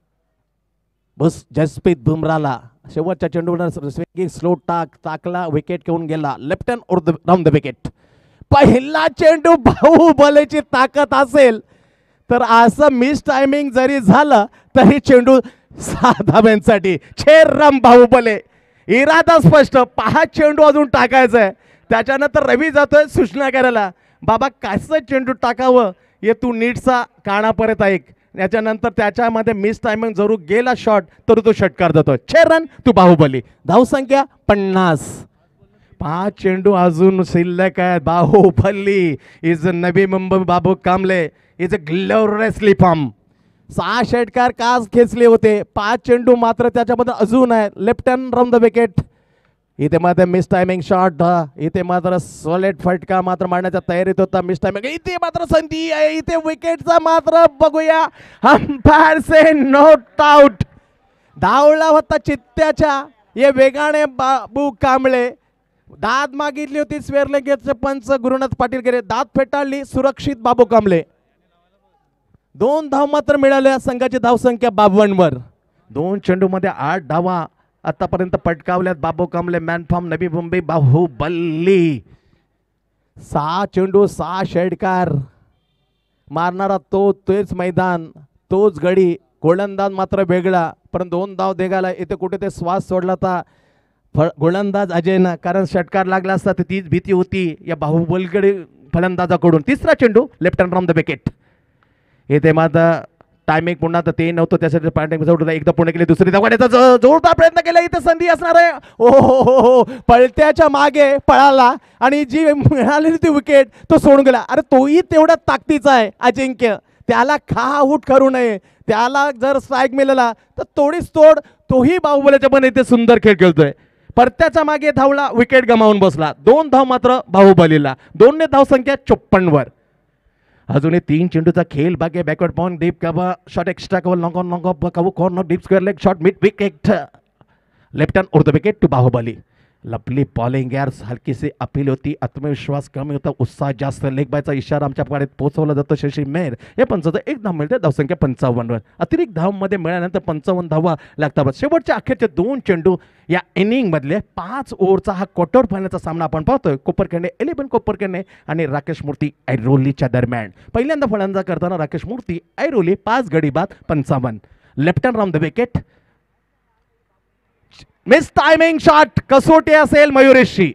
बस जसप्रीत बुमराला शेवटच्या चेंडूवर स्विंगिंग स्लो टाक टाकला विकेट घेऊन गेला लेफ्ट हँड और राऊंड द विकेट. पहिला चेंडू बाहुबलीची ताकद असेल तर असं मिस टायमिंग जरी झालं तरी चेंडू सहा धाब्यांसाठी. छेरम बाहुबले इरादा स्पष्ट. पाच चेंडू अजून टाकायचा आहे. त्याच्यानंतर रवी जातोय सूचना करायला, बाबा कसं चेंडू टाकावं हे तू नीटचा कानापर्यंत ऐक. याच्यानंतर त्याच्यामध्ये मिस टायमिंग जरूर गेला शॉट तर तो षटकार देतोय. छे रन तू बाहुबली. धावसंख्या पन्नास. पाच चेंडू अजून शिल्लक आहेत. Bahubali is Navi Mumbai Babu Kamble is a gloriously form. सहा षटकार काच खेचले होते, पाच चेंडू मात्र त्याच्यामध्ये अजून आहे. Left hand round the wicket. इथे मात्र मिस टायमिंग शॉट. इथे मात्र सॉलिड फटका मात्र मारण्याच्या तयारीत होता. मिस टायमिंग इथे मात्र संधी आहे. इथे विकेटचा मात्र बघूया. Umpire says not out. धावला होता चित्त्याच्या हे वेगाने बाबू कांबळे. दाद मागितली होती स्वेअरलेगेटचे पंच गुरुनाथ पाटील गेले. दाद फेटाळली सुरक्षित बाबू कांबळे. दोन धाव मात्र मिळाल्या. संघाची धावसंख्या बावन्न वर. दोन चेंडूमध्ये आठ धावा आतापर्यंत पटकावल्यात बाबू कांबळे. Man from Navi Mumbai Baahubali. सहा चेंडू सहा षटकार मारणारा तो तेच मैदान तोच गडी. गोलंदाज मात्र वेगळा पण दोन धाव देगाला. इथे कुठे ते श्वास सोडला तर गोलंदाज अजयनं, कारण षटकार लागला असता तर तीच भीती होती या बाहुबलीकडे फलंदाजाकडून. तिसरा चेंडू left hand from the wicket. इथे मात्र टायमिंग पुन्हा तर ते नव्हतं त्यासाठी पार्टिंग जोडला. एकदा पुणे केली दुसरी धावण्याचा जोरदार प्रयत्न केला. इथे संधी असणार आहे. ओ हो हो हो पळत्याच्या मागे पळाला आणि जी मिळालेली ती विकेट तो सोडून गेला. अरे तोही तेवढा ताकदीचा आहे अजिंक्य. त्याला खा आऊट करू नये. त्याला जर स्ट्राईक मिळाला तर तोडीच तोड. तोही बाहुबलीच्या पण इथे सुंदर खेळ खेळतोय. परत्याच्या मागे धावला विकेट गमावून बसला. दोन धाव मात्र बाहुबलीला. दोनने धावसंख्या चोपन्न वर. अजूनही तीन चेंडूचा खेळ बाकी. Backward point deep cover short extra cover long on long off cover corner deep square leg short mid wicket left hand और द विकेट टू बाहुबली. लपली बॉलिंग यार हलकीशी अपील होती. आत्मविश्वास कमी होता, उत्साह जास्त. लेग बायचा इशारा आमच्या पाड्यात पोहोचवला जातो. शशी मेहर हे पंचाचं एक धाव मिळते. धावसंख्या पंचावन्न वर. अतिरिक्त धावमध्ये मिळाल्यानंतर पंचावन्न धावा लागतात. शेवटच्या अखेरचे दोन चेंडू या इनिंग मधले पाच ओव्हरचा हा क्वार्टर फायनलचा सामना आपण पाहतोय. कोपरखैरणे इलेव्हन कोपरखैरणे आणि राकेश मूर्ती ऐरोलीच्या दरम्यान. पहिल्यांदा फलंदाज करताना राकेश मूर्ती ऐरोली पाच गडी बाद पंचावन्न. Left hand round the wicket. Miss timing shot कसोटी असेल मयुरेशची.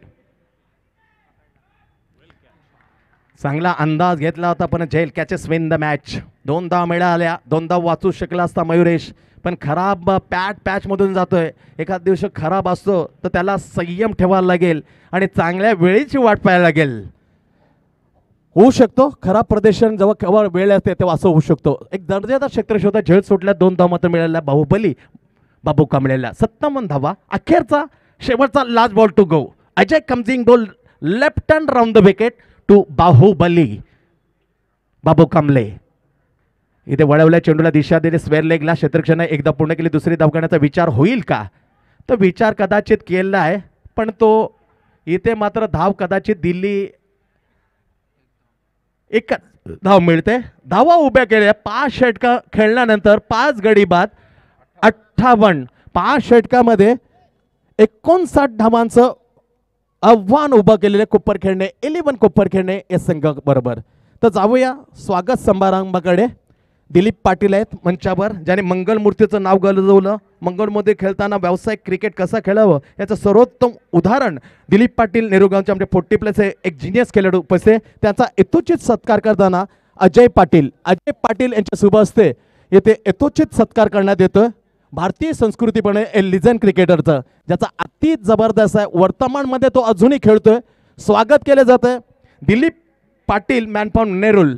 चांगला अंदाज घेतला होता पण झेल कॅचेस विन द मॅच. दोन धाव मिळाल्या. दोन धाव वाचू शकला असता मयुरेश पण खराब पॅट पॅच मधून जातोय. एखाद दिवशी खराब असतो तर त्याला संयम ठेवायला लागेल आणि चांगल्या वेळेची वाट पाहायला लागेल. होऊ शकतो खराब प्रदर्शन जेव्हा केव्हा वेळ असते तेव्हा असं होऊ शकतो. एक दर्जेदार क्षेत्ररक्षक होता. झेल सुटल्या. दोन धाव मात्र मिळाल्या बाहुबली बाबू कांबळेला. सत्तावन्न धावा. अखेरचा शेवटचा last ball to go. Ajay कमजिंग गोल left hand round the wicket to Bahubali Babu Kamble. इथे वळवल्या चेंडूला दिशा दिली. स्क्वेअर लेगला क्षेत्ररक्षण एकदा पूर्ण केली. दुसरी धाव करण्याचा विचार होईल का तो विचार कदाचित केला आहे पण तो इथे मात्र धाव कदाचित दिल्ली एक धाव मिळते. धावा उभ्या केल्या पाच षटका खेळल्यानंतर पाच गडी बाद अठ्ठावन्न. पाच षटकामध्ये एकोणसाठ धावांचं आव्हान उभं केलेले कोपरखेरणे इलेव्हन कोपरखेरणे या संघाबरोबर. तर जाऊया स्वागत समारंभाकडे. दिलीप पाटील आहेत मंचावर, ज्याने मंगलमूर्तीचं नाव गाजवलं. मंगळमध्ये खेळताना व्यावसायिक क्रिकेट कसं खेळावं याचं सर्वोत्तम उदाहरण दिलीप पाटील नेरुगावचे आमचे फोर्टी प्लस एक जिनियस खेळाडू पैसे. त्यांचा यथोचित सत्कार करताना अजय पाटील अजय पाटील यांच्या शुभ हस्ते येथे यथोचित सत्कार करण्यात येतोय. भारतीय संस्कृतीपणे ए लिजंड क्रिकेटरचं, ज्याचा अति जबरदस्त आहे, वर्तमानमध्ये तो अजूनही खेळतोय. स्वागत केलं जातं Dilip Patil man from Nerul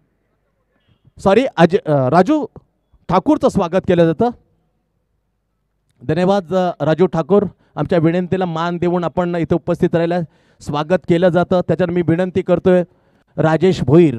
sorry Ajay Raju ठाकूरचं स्वागत केलं जातं. धन्यवाद राजू ठाकूर, आमच्या विनंतीला मान देऊन आपण इथे उपस्थित राहिला स्वागत केलं जातं. त्याच्यावर मी विनंती करतोय राजेश भोईर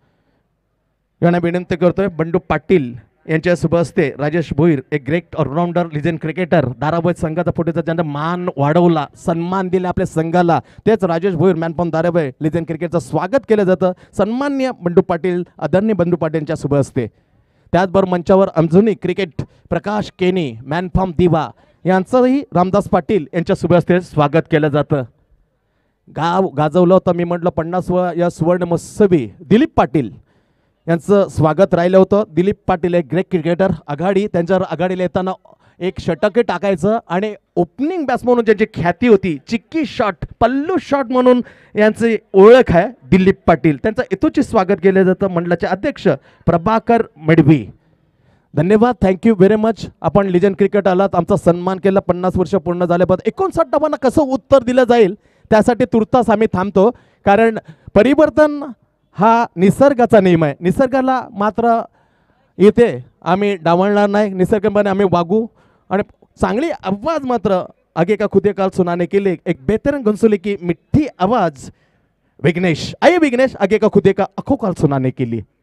यांना विनंती करतोय. बंडू पाटील यांच्या शुभ हस्ते राजेश भोईर एक ग्रेट ऑलराऊंडर लिजंड क्रिकेटर, धारावाहिक संघाचा फुटेचा ज्यांना मान वाढवला, सन्मान दिला आपल्या संघाला, तेच राजेश भोईर मॅन फ्रॉम धारावाहिक लिजंड क्रिकेटचं स्वागत केलं जातं सन्मान्य बंडू पाटील आदरणीय बंडू पाटील यांच्या शुभ हस्ते. त्याचबरोबर मंचावर अमजुनी क्रिकेट प्रकाश केनी मॅन फ्रॉम दिवा यांचंही रामदास पाटील यांच्या शुभ हस्ते स्वागत केलं जातं. गाव गाजवलं होतं मी म्हटलं पन्नास व या सुवर्ण महोत्सवी दिलीप पाटील यांचं स्वागत राहिलं होतं. दिलीप पाटील एक ग्रेट क्रिकेटर, आघाडी त्यांच्यावर आघाडीला येताना एक षटके टाकायचं आणि ओपनिंग बॅट्समन म्हणून ज्यांची ख्याती होती, चिक्की शॉट पल्लू शॉट म्हणून यांची ओळख आहे दिलीप पाटील. त्यांचं यथोचित स्वागत केलं जातं मंडळाचे अध्यक्ष प्रभाकर मडवी. धन्यवाद, थँक्यू व्हेरी मच. आपण लिजंड क्रिकेट आलात, आमचा सन्मान केला. पन्नास वर्ष पूर्ण झाल्यापासून एकोणसाठ धावांना कसं उत्तर दिलं जाईल त्यासाठी तुर्तास आम्ही थांबतो, कारण परिवर्तन हा निसर्गाचा नियम आहे. निसर्गाला मात्र इथे आम्ही डावलणार नाही, निसर्गपणे आम्ही वागू. आणि चांगली आवाज मात्र आगे का खुदे काल सुनाने के लिए एक बेहतरीन गंसुली की मिठी आवाज विघ्नेश आइए विघ्नेश आगे का खुदे का अखो काल सुनाने के लिए.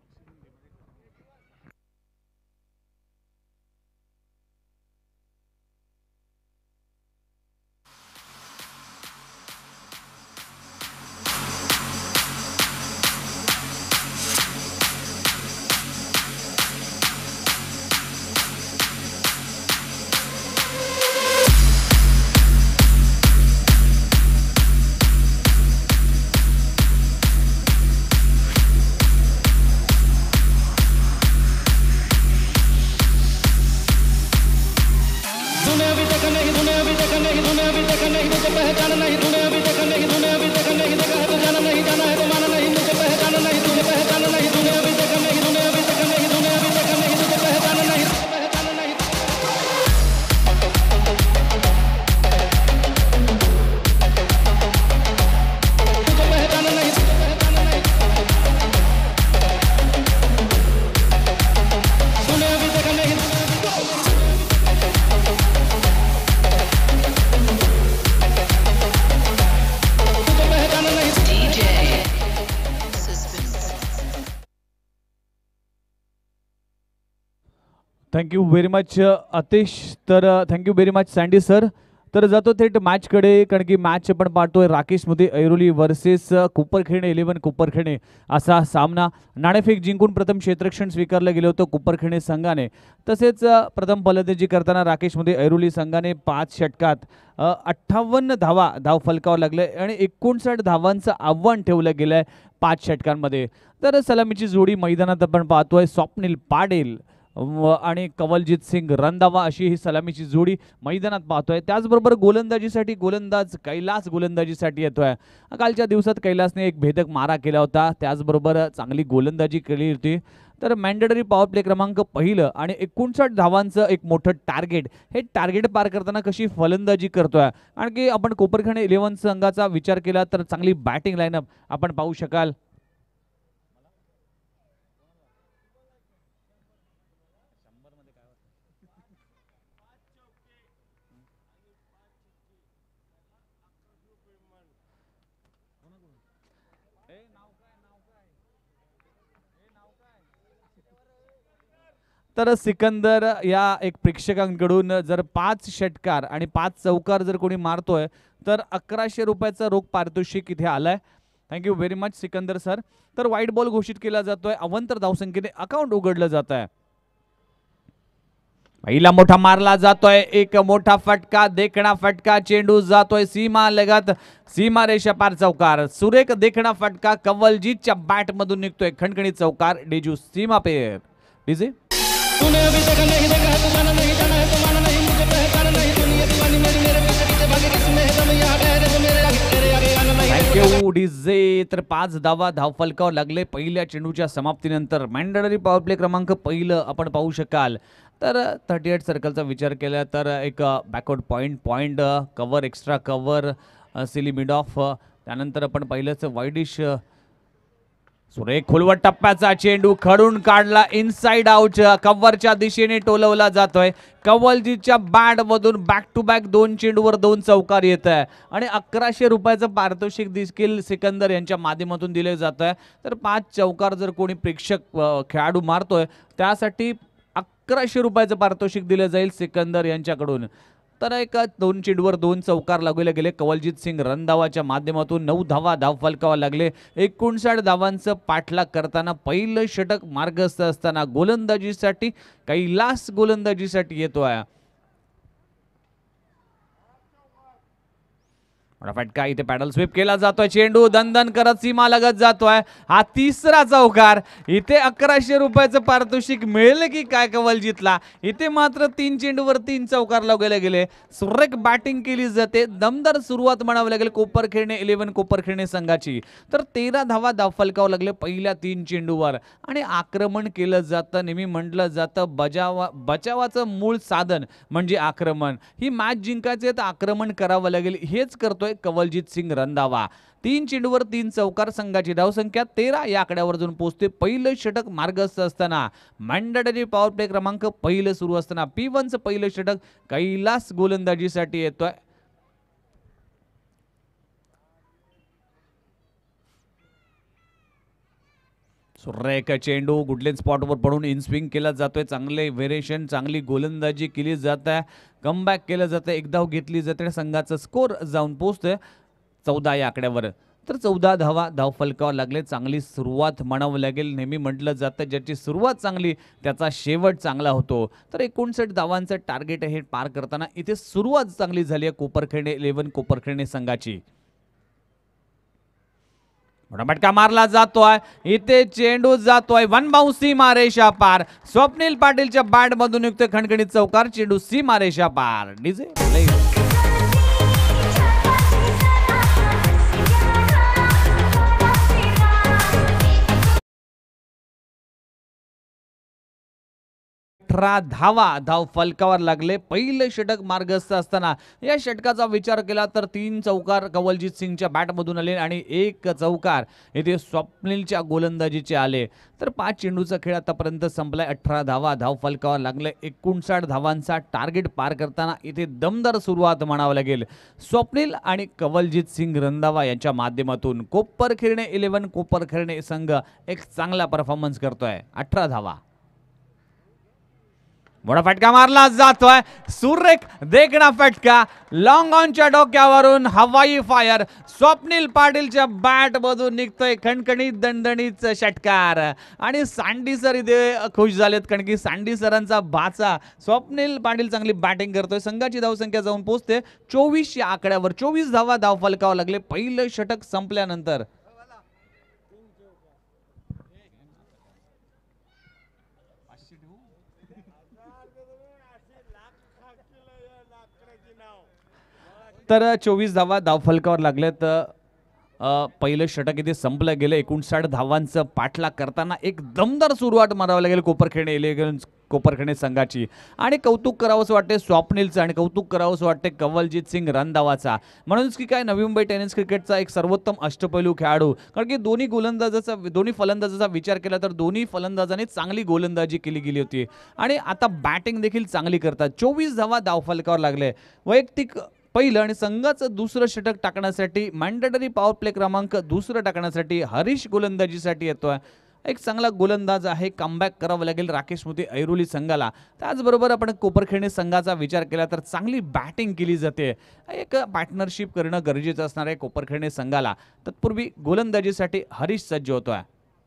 Thank you very much Atish. तर thank you very much Sandy sir. तर जातो थेट मॅचकडे, कारण की मॅच आपण पाहतोय राकेशमध्ये ऐरोली वर्सेस कोपरखेरणे इलेव्हन कोपरखेरणे असा सामना. नाणेफेक जिंकून प्रथम क्षेत्ररक्षण स्वीकारलं गेलं होतं कोपरखेरणे संघाने. तसेच प्रथम फलंदाजी करताना राकेशमध्ये ऐरोली संघाने पाच षटकात अठ्ठावन्न धावा धाव फलकावर लागले आणि एकोणसाठ धावांचं आव्हान ठेवलं गेलं आहे पाच षटकांमध्ये. तर सलामीची जोडी मैदानात आपण पाहतोय स्वप्नील पाटील आणि कवलजीत सिंग रंधावा अशी ही सलामीची जोडी मैदानात पाहतोय. त्याचबरोबर गोलंदाजीसाठी गोलंदाज कैलास गोलंदाजीसाठी येतोय. कालच्या दिवसात कैलासने एक भेदक मारा केला होता, त्याचबरोबर चांगली गोलंदाजी केली होती. तर मॅन्डेटरी पॉवर प्ले क्रमांक पहिलं आणि एकोणसाठ धावांचं एक मोठं टार्गेट, हे टार्गेट पार करताना कशी फलंदाजी करतोय. आणखी आपण कोपरखेरणे इलेव्हन संघाचा विचार केला तर चांगली बॅटिंग लाईनअप आपण पाहू शकाल. तर सिकंदर या एक प्रेक्षकांकडून जर पाच षटकार आणि पाच चौकार जर कोणी मारतोय तर अकराशे रुपयाचा रोख पारितोषिक इथे आलाय. Thank you very much Sikandar sir. तर वाईट बॉल घोषित केला जातोय. अवंतर धावसंख्येने अकाउंट उघडलं जात आहे. पहिला मोठा मारला जातोय. एक मोठा फटका, देखणा फटका, चेंडू जातोय सीमा लगत, सीमा रेषा पार चौकार. सुरेख देखणा फटका कवलजीतच्या बॅट मधून निघतोय खणखणीत चौकार. डेजू सीमा पेर. DJ thank you DJ. तर पाच धावा धावफलकावर लागले पहिल्या चेंडूच्या समाप्तीनंतर. मॅन्डेटरी पॉवर प्ले क्रमांक पहिलं आपण पाहू शकाल. तर थर्टी एट सर्कलचा विचार केला तर एक backward point, point cover, extra cover, silly mid off, त्यानंतर आपण पाहिलंच वाईडिश. सुरेख खोलवर टप्प्याचा चेंडू खडून काढला इनसाइड आउट. कव्हरच्या दिशेने टोलवला जातोय. कवलजीतच्या बॅट मधून बॅक टू बॅक दोन चेंडूवर दोन चौकार येत आहे आणि अकराशे रुपयाचं पारितोषिक देखील सिकंदर यांच्या माध्यमातून दिले जात आहे. तर पाच चौकार जर कोणी प्रेक्षक खेळाडू मारतोय त्यासाठी अकराशे रुपयाचं पारितोषिक दिलं जाईल सिकंदर यांच्याकडून. तर एक दोन चेंडूवर दोन चौकार लागले गेले कवलजीत सिंग रणधावाच्या माध्यमातून. नऊ धावा धावफलकावर लागले. एकोणसाठ धावांचं पाठलाग करताना पहिलं षटक मार्गस्थ असताना गोलंदाजीसाठी कैलास गोलंदाजीसाठी येतोय. फटका इथे पॅडल स्वीप केला जातोय. चेंडू दणदण करत सीमा लगत जातोय. हा तिसरा चौकार. इथे अकराशे रुपयाचं पारितोषिक मिळेल की काय कवलजीतला. इथे मात्र तीन चेंडूवर तीन चौकार लागले गेले. सुरेख बॅटिंग केली जाते. दमदार सुरुवात म्हणावी लागेल कोपरखैरणे इलेव्हन कोपरखैरणे संघाची. तर तेरा धावा धावफलकावर लागले पहिल्या तीन चेंडूवर आणि आक्रमण केलं जातं. नेहमी म्हटलं जातं बजावा बचावाचं मूळ साधन म्हणजे आक्रमण. ही मॅच जिंकायचे तर आक्रमण करावं लागेल. हेच करतोय कवलजीत सिंग रणधावा. तीन चेंडूवर तीन चौकार. संघाची धावसंख्या तेरा या आकड्यावर जाऊन पोहोचते. पहिलं षटक मार्गस्थ असताना मॅन्डेटरी पॉवर प्ले क्रमांक पहिलं सुरू असताना पी वनचं पहिलं षटक कैलास गोलंदाजीसाठी येतोय. सुरेख चेंडू गुडलेन स्पॉटवर पडून इन स्विंग केला जातोय. चांगले व्हेरिएशन, चांगली गोलंदाजी केली जात आहे. कमबॅक केलं जातं. एक धाव घेतली जाते. संघाचा स्कोर जाऊन पोहोचतोय चौदा या आकड्यावर. तर चौदा धावा धावफलकावर लागले. चांगली सुरुवात म्हणावं लागेल. नेहमी म्हटलं जातं ज्याची सुरुवात चांगली त्याचा शेवट चांगला होतो. तर एकोणसाठ धावांचं टार्गेट हे पार करताना इथे सुरुवात चांगली झाली आहे कोपरखैरणे इलेव्हन कोपरखैरणे संघाची. फटका मारला जातोय. इथे चेंडू जातोय वन बाउंस सीमा रेषा पार. स्वप्नील पाटीलच्या बॅट मधून निघतोय खणखणीत चौकार. चेंडू सीमा रेषा पार. डीजे अठरा धावा धावफलकावर लागले. पहिलं षटक मार्गस्थ असताना या षटकाचा विचार केला तर तीन चौकार कवलजीत सिंगच्या बॅटमधून आले आणि एक चौकार इथे स्वप्नीलच्या गोलंदाजीचे आले. तर पाच चेंडूचा खेळ आतापर्यंत संपलाय. अठरा धावा धावफलकावर लागले. एकोणसाठ धावांचा टार्गेट पार करताना इथे दमदार सुरुवात म्हणावं लागेल स्वप्नील आणि कवलजीत सिंग रणधावा यांच्या माध्यमातून. कोपरखैरणे इलेव्हन कोपरखैरणे संघ एक चांगला परफॉर्मन्स करतोय. अठरा धावा. मोठा फटका मारला जातोय. सुरेख देखणा फटका लॉंग ऑनच्या डोक्यावरून हवाई फायर. स्वप्नील पाटीलच्या बॅट मधून निघतोय खणखणीत दणदणीत षटकार आणि सांडी सर इथे खुश झालेत कारण की सांडी सरांचा भाचा स्वप्नील पाटील चांगली बॅटिंग करतोय. संघाची धावसंख्या जाऊन पोहोचते चोवीस या आकड्यावर. चोवीस धावा धावफलकावर लागले पहिलं षटक संपल्यानंतर. तर चोवीस धावा धावफलकावर लागलेत. पहिलं षटक इथे संपलं गेलं. एकोणसाठ धावांचं पाठलाग करताना एक दमदार सुरुवात मारावं लागेल कोपरखैरणे इलेव्हन कोपरखैरणे संघाची. आणि कौतुक करावंसं वाटते स्वप्नीलचं आणि कौतुक करावंसं वाटते कवलजीत सिंग रणधावाचा. म्हणूनच की काय नवी मुंबई टेनिस क्रिकेटचा एक सर्वोत्तम अष्टपैलू खेळाडू. कारण की दोन्ही गोलंदाजाचा दोन्ही फलंदाजाचा विचार केला तर दोन्ही फलंदाजांनी चांगली गोलंदाजी केली गेली होती आणि आता बॅटिंग देखील चांगली करतात. चोवीस धावा धावफलकावर लागले. वैयक्तिक पहिलं आणि संघाचं दुसरं षटक टाकण्यासाठी मॅन्डेटरी पॉवर प्ले क्रमांक दुसरं टाकण्यासाठी हरीश गोलंदाजीसाठी येतोय. एक चांगला गोलंदाज आहे, कमबॅक करावं लागेल राकेश स्मृती ऐरोली संघाला. त्याचबरोबर आपण कोपरखैरणे संघाचा विचार केला तर चांगली बॅटिंग केली जाते, एक पार्टनरशिप करणं गरजेचं असणार आहे कोपरखैरणे संघाला. तत्पूर्वी गोलंदाजीसाठी हरीश सज्ज होतोय.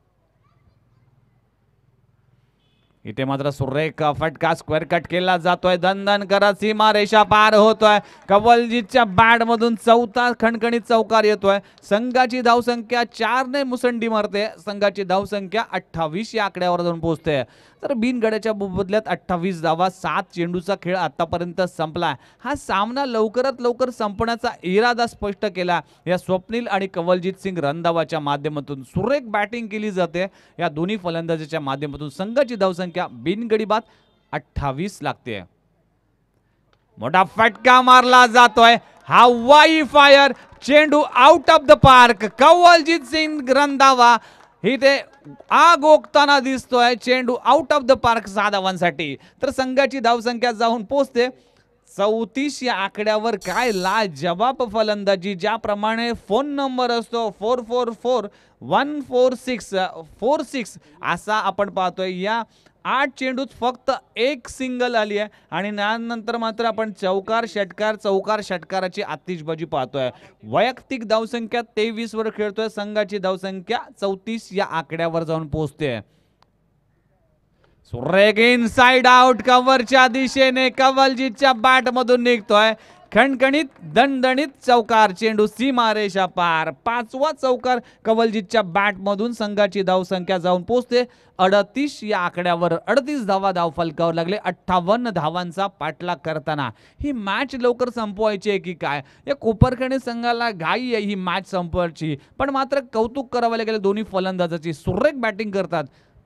इथे मात्र सुरेख फटका स्क्वेअर कट केला जातोय, दणदण करत सीमा रेषा पार होतोय. कवलजीतच्या बॅट मधून चौथा खणखणीत चौकार येतोय. संघाची धावसंख्या चार ने मुसंडी मारते, संघाची धावसंख्या अठ्ठावीस या आकड्यावर जाऊन पोहोचते. तर बिनगड्याच्या बदल्यात अठ्ठावीस धावा, सात चेंडूचा खेळ आतापर्यंत संपला. हा सामना लवकरात लवकर संपण्याचा इरादा स्पष्ट केला या स्वप्नील आणि कवलजीत सिंग रंधावाच्या माध्यमातून. सुरेख बॅटिंग केली जाते या दोन्ही फलंदाजाच्या माध्यमातून. संघाची धावसंख्या बिनगडी बाद अठ्ठावीस लागते. मोठा फटका मारला जातोय, हवाई फायर, चेंडू out of the park. Kawaljeet Singh Randhawa इथे आग ओकताना दिसतोय. चेंडू आउट ऑफ द पार्क सहा धावांसाठी. तर संघाची धावसंख्या जाऊन पोहोचते चौतीस या आकड्यावर. काय लाजवाब फलंदाजी, ज्याप्रमाणे फोन नंबर असतो four four four one four six four six असा आपण पाहतोय. या आठ चेंडूत फक्त एक सिंगल आली आहे आणि त्यानंतर मात्र आपण चौकार षटकार चौकार षटकाराची आतिषबाजी पाहतोय. वैयक्तिक धावसंख्या तेवीस वर खेळतोय, संघाची धावसंख्या चौतीस या आकड्यावर जाऊन पोहोचते. सुरेख इनसाइड आउट कव्हरच्या दिशेने कवलजीतच्या बॅट मधून निघतोय. खणखणीत दणदणीत चौकार, चेंडू सीमारेषा पार. पाचवा चौकार कवलजीतच्या बॅट मधून. संघाची धावसंख्या जाऊन पोहोचते अडतीस या आकड्यावर. अडतीस धावा धाव फलकावर लागले अठ्ठावन्न धावांचा पाठलाग करताना. ही मॅच लवकर संपवायची आहे की काय? या कोपरखैरणे संघाला घाई आहे ही मॅच संपवायची, पण मात्र कौतुक करावं लागेल दोन्ही फलंदाजाची. सुरेख बॅटिंग करतात.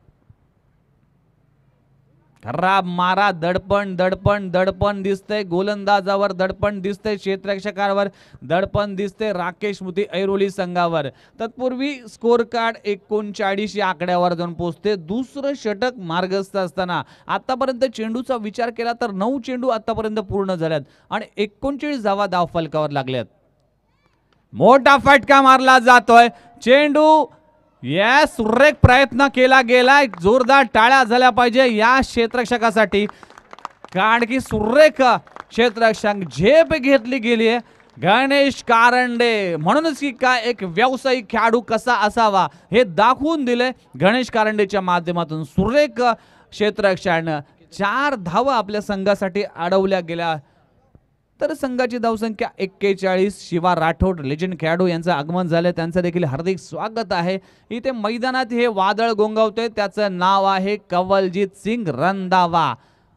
खराब मारा, दडपण दडपण दडपण दिसतंय गोलंदाजावर, दडपण दिसतंय क्षेत्ररक्षकावर, दडपण दिसतंय राकेश स्मृती ऐरोली संघावर. तत्पूर्वी स्कोर कार्ड एकोणचाळीस या आकड्यावर जाऊन पोहोचते. दुसरं षटक मार्गस्थ असताना आतापर्यंत चेंडूचा विचार केला तर नऊ चेंडू आतापर्यंत पूर्ण झाल्यात आणि एकोणचाळीस धावा धाव फलकावर लागल्यात. मोठा फटका मारला जातोय, चेंडू या सुरेख प्रयत्न केला गेलाय. जोरदार टाळ्या झाल्या पाहिजे या क्षेत्ररक्षकासाठी, कारण की सुरेख क्षेत्ररक्षक झेप घेतली गेली आहे. गणेश कारंडे म्हणूनच की काय एक व्यावसायिक खेळाडू कसा असावा हे दाखवून दिले गणेश कारंडेच्या माध्यमातून. सुरेख क्षेत्ररक्षकानं चार धावा आपल्या संघासाठी अडवल्या गेल्या. तर संघाची धावसंख्या एक्केचाळीस. शिवा राठोड लेजंड खेळाडू यांचं आगमन झालं, त्यांचं देखील हार्दिक स्वागत आहे. इथे मैदानात हे वादळ गोंगावतोय, त्याचं नाव आहे कवलजीत सिंग रंधावा.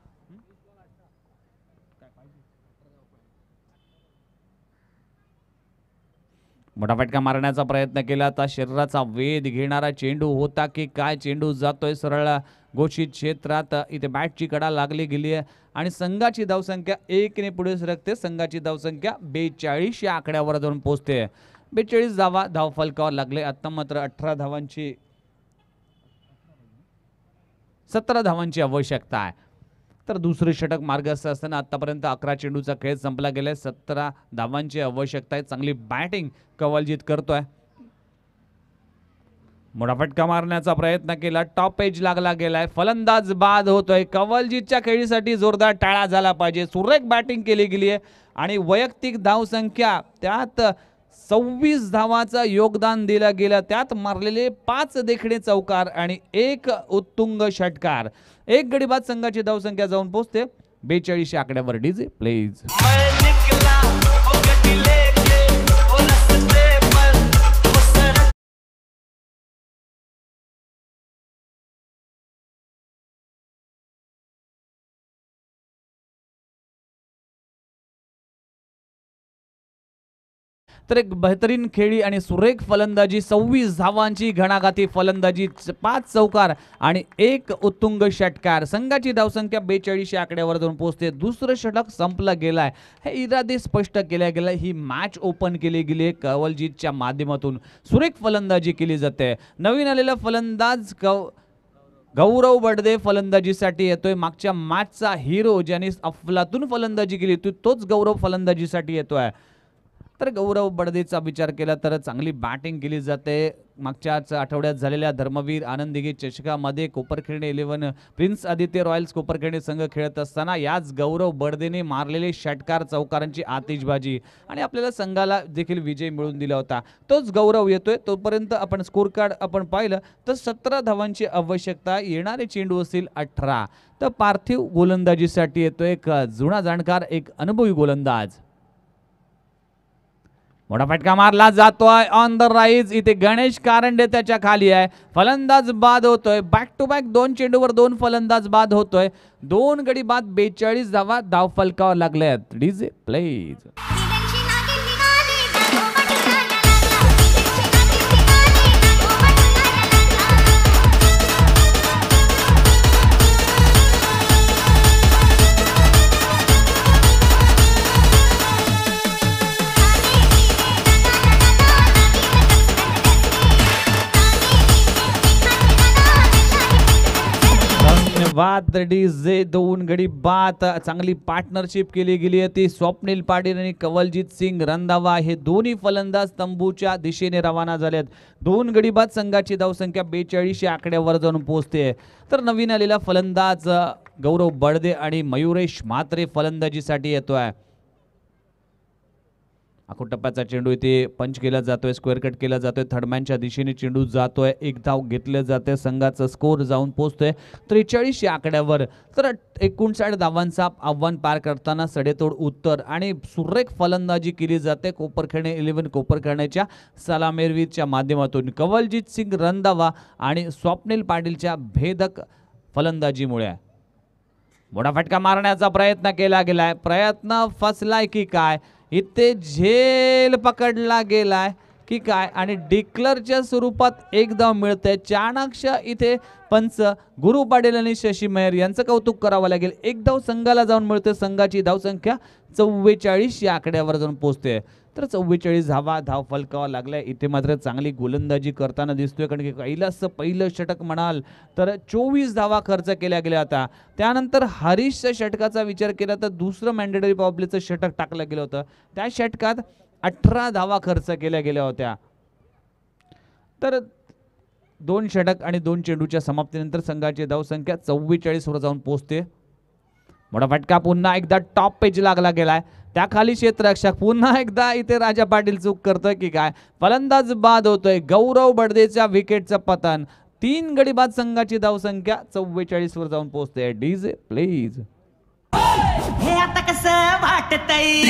मोठा फटका मारण्याचा प्रयत्न केला तर शरीराचा वेध घेणारा चेंडू होता की काय? चेंडू जातोय सरळ घोषित क्षेत्रात. इथे बॅटची कडा लागली गेली आहे आणि संघाची धावसंख्या एक ने पुढे सरकते. संघाची धावसंख्या बेचाळीस या आकड्यावर जाऊन पोहोचते. बेचाळीस धावा धाव फलकावर लागले. आता मात्र अठरा धावांची सतरा धावांची आवश्यकता आहे. तर दुसरे षटक मार्गस्थ असताना आतापर्यंत अकरा चेंडूचा खेळ संपला गेलाय. सतरा धावांची आवश्यकता आहे. चांगली बॅटिंग कवलजीत करतोय. मोठा फटका मारण्याचा प्रयत्न केला, टॉप एज लागला गेलाय, फलंदाज बाद होतोय. कवलजीतच्या खेळीसाठी जोरदार टाळा झाला पाहिजे. सुरेख बॅटिंग केली गेली आहे आणि वैयक्तिक धावसंख्या त्यात सव्वीस धावाचं योगदान दिलं गेलं. त्यात मारलेले पाच देखणे चौकार आणि एक उत्तुंग षटकार. एक गडी बाद संघाची धावसंख्या जाऊन पोहोचते बेचाळीस आकड्यावर. DJ please. तर एक बेहतरीन खेळी आणि सुरेख फलंदाजी, सव्वीस धावांची घणाघाती फलंदाजी, पाच चौकार आणि एक उत्तुंग षटकार. संघाची धावसंख्या बेचाळीस या आकड्यावर जाऊन पोहोचते. दुसरं षटक संपलं गेलाय, हे इरादे स्पष्ट केल्या गेलाय. ही मॅच ओपन केली गेली आहे कवलजीतच्या माध्यमातून. सुरेख फलंदाजी केली जाते. नवीन आलेला फलंदाज कव गौरव बडदे फलंदाजीसाठी येतोय. मागच्या मॅचचा हिरो ज्याने अफलातून फलंदाजी केली तोच गौरव फलंदाजीसाठी येतोय. तर गौरव बडदेचा विचार केला तर चांगली बॅटिंग केली जाते. मागच्याच आठवड्यात झालेल्या धर्मवीर आनंदीगी चषकामध्ये Koparkhairane eleven Prince Aditya Royals Koparkhairane संघ खेळत असताना याच गौरव बडदेने मारलेले षटकार चौकारांची आतिषबाजी आणि आपल्याला संघाला देखील विजय मिळवून दिला होता. तोच गौरव येतोय. तोपर्यंत आपण स्कोर कार्ड आपण पाहिलं तर सतरा धावांची आवश्यकता, येणारे चेंडू असतील अठरा. तर पार्थिव गोलंदाजीसाठी येतोय एक जुना जाणकार, एक अनुभवी गोलंदाज. मोठा फटका मारला जातोय ऑन द राईज. इथे गणेश कारंडे त्याच्या खाली आहे. फलंदाज बाद होतोय. बॅक टू बॅक दोन चेंडूवर दोन फलंदाज बाद होतोय. दोन गडी बाद, बेचाळीस धावा धाव फलकावर लागल्यात. DJ please. धन्यवाद डीजे. दोन गडी बाद, चांगली पार्टनरशिप केली गेली आहे ती स्वप्नील पाटील आणि कवलजीत सिंग रंधावा हे दोन्ही फलंदाज तंबूच्या दिशेने रवाना झालेत. दोन गडी बाद, संघाची धावसंख्या बेचाळीस या आकड्यावर जाऊन पोहोचते. तर नवीन आलेला फलंदाज गौरव बडदे आणि मयुरेश म्हात्रे फलंदाजीसाठी येतोय. आखो टप्प्याचा चेंडू इथे पंच केला जातोय, स्क्वेअर कट केला जातोय. थर्डमॅनच्या दिशेने चेंडू जातोय. एक धाव घेतले जाते. संघाचा स्कोर जाऊन पोहोचतोय त्रेचाळीस या आकड्यावर. तर एकोणसाठ धावांचा आव्हान पार करताना सडेतोड उत्तर आणि सुरेख फलंदाजी केली जाते कोपरखैरणे इलेव्हन कोपरखैरण्याच्या सलामीरच्या माध्यमातून. कवलजीत सिंग रंधावा आणि स्वप्नील पाटीलच्या भेदक फलंदाजीमुळे मोठा फटका मारण्याचा प्रयत्न केला गेलाय. प्रयत्न फसलाय की काय? इथे झेल पकडला गेलाय की काय? आणि डिक्लरच्या स्वरूपात एक धाव मिळते. चाणक्य इथे पंच गुरु पाटील आणि शशी मेहर यांचं कौतुक करावं लागेल. एक धाव संघाला जाऊन मिळते. संघाची धावसंख्या चव्वेचाळीस या आकड्यावर जाऊन पोहोचते. तर चव्वेचाळीस धावा धाव फलकावा लागलाय. इथे मात्र चांगली गोलंदाजी करताना दिसतोय, कारण की कैलासचं पहिलं षटक म्हणाल तर चोवीस धावा खर्च केल्या गेल्या होत्या. त्यानंतर हरीशच्या षटकाचा विचार केला तर दुसरं मॅन्डेटरी पॉवर प्लेचं षटक टाकलं गेलं होतं. त्या षटकात अठरा धावा खर्च केल्या गेल्या होत्या. तर दोन षटक आणि दोन चेंडूच्या समाप्तीनंतर संघाची धावसंख्या चव्वेचाळीस वर जाऊन पोहोचते. मोठा फटका पुन्हा एकदा टॉप पेज लागला गेलाय. त्याखाली क्षेत्ररक्षक पुन्हा एकदा इथे राजा पाटील चूक करतोय की काय? फलंदाज बाद होतोय. गौरव बडदेच्या विकेटचं पतन. तीन गडी बाद, संघाची धावसंख्या चव्वेचाळीस वर जाऊन पोहोचते. DJ please. हे आता कसं वाटतंय?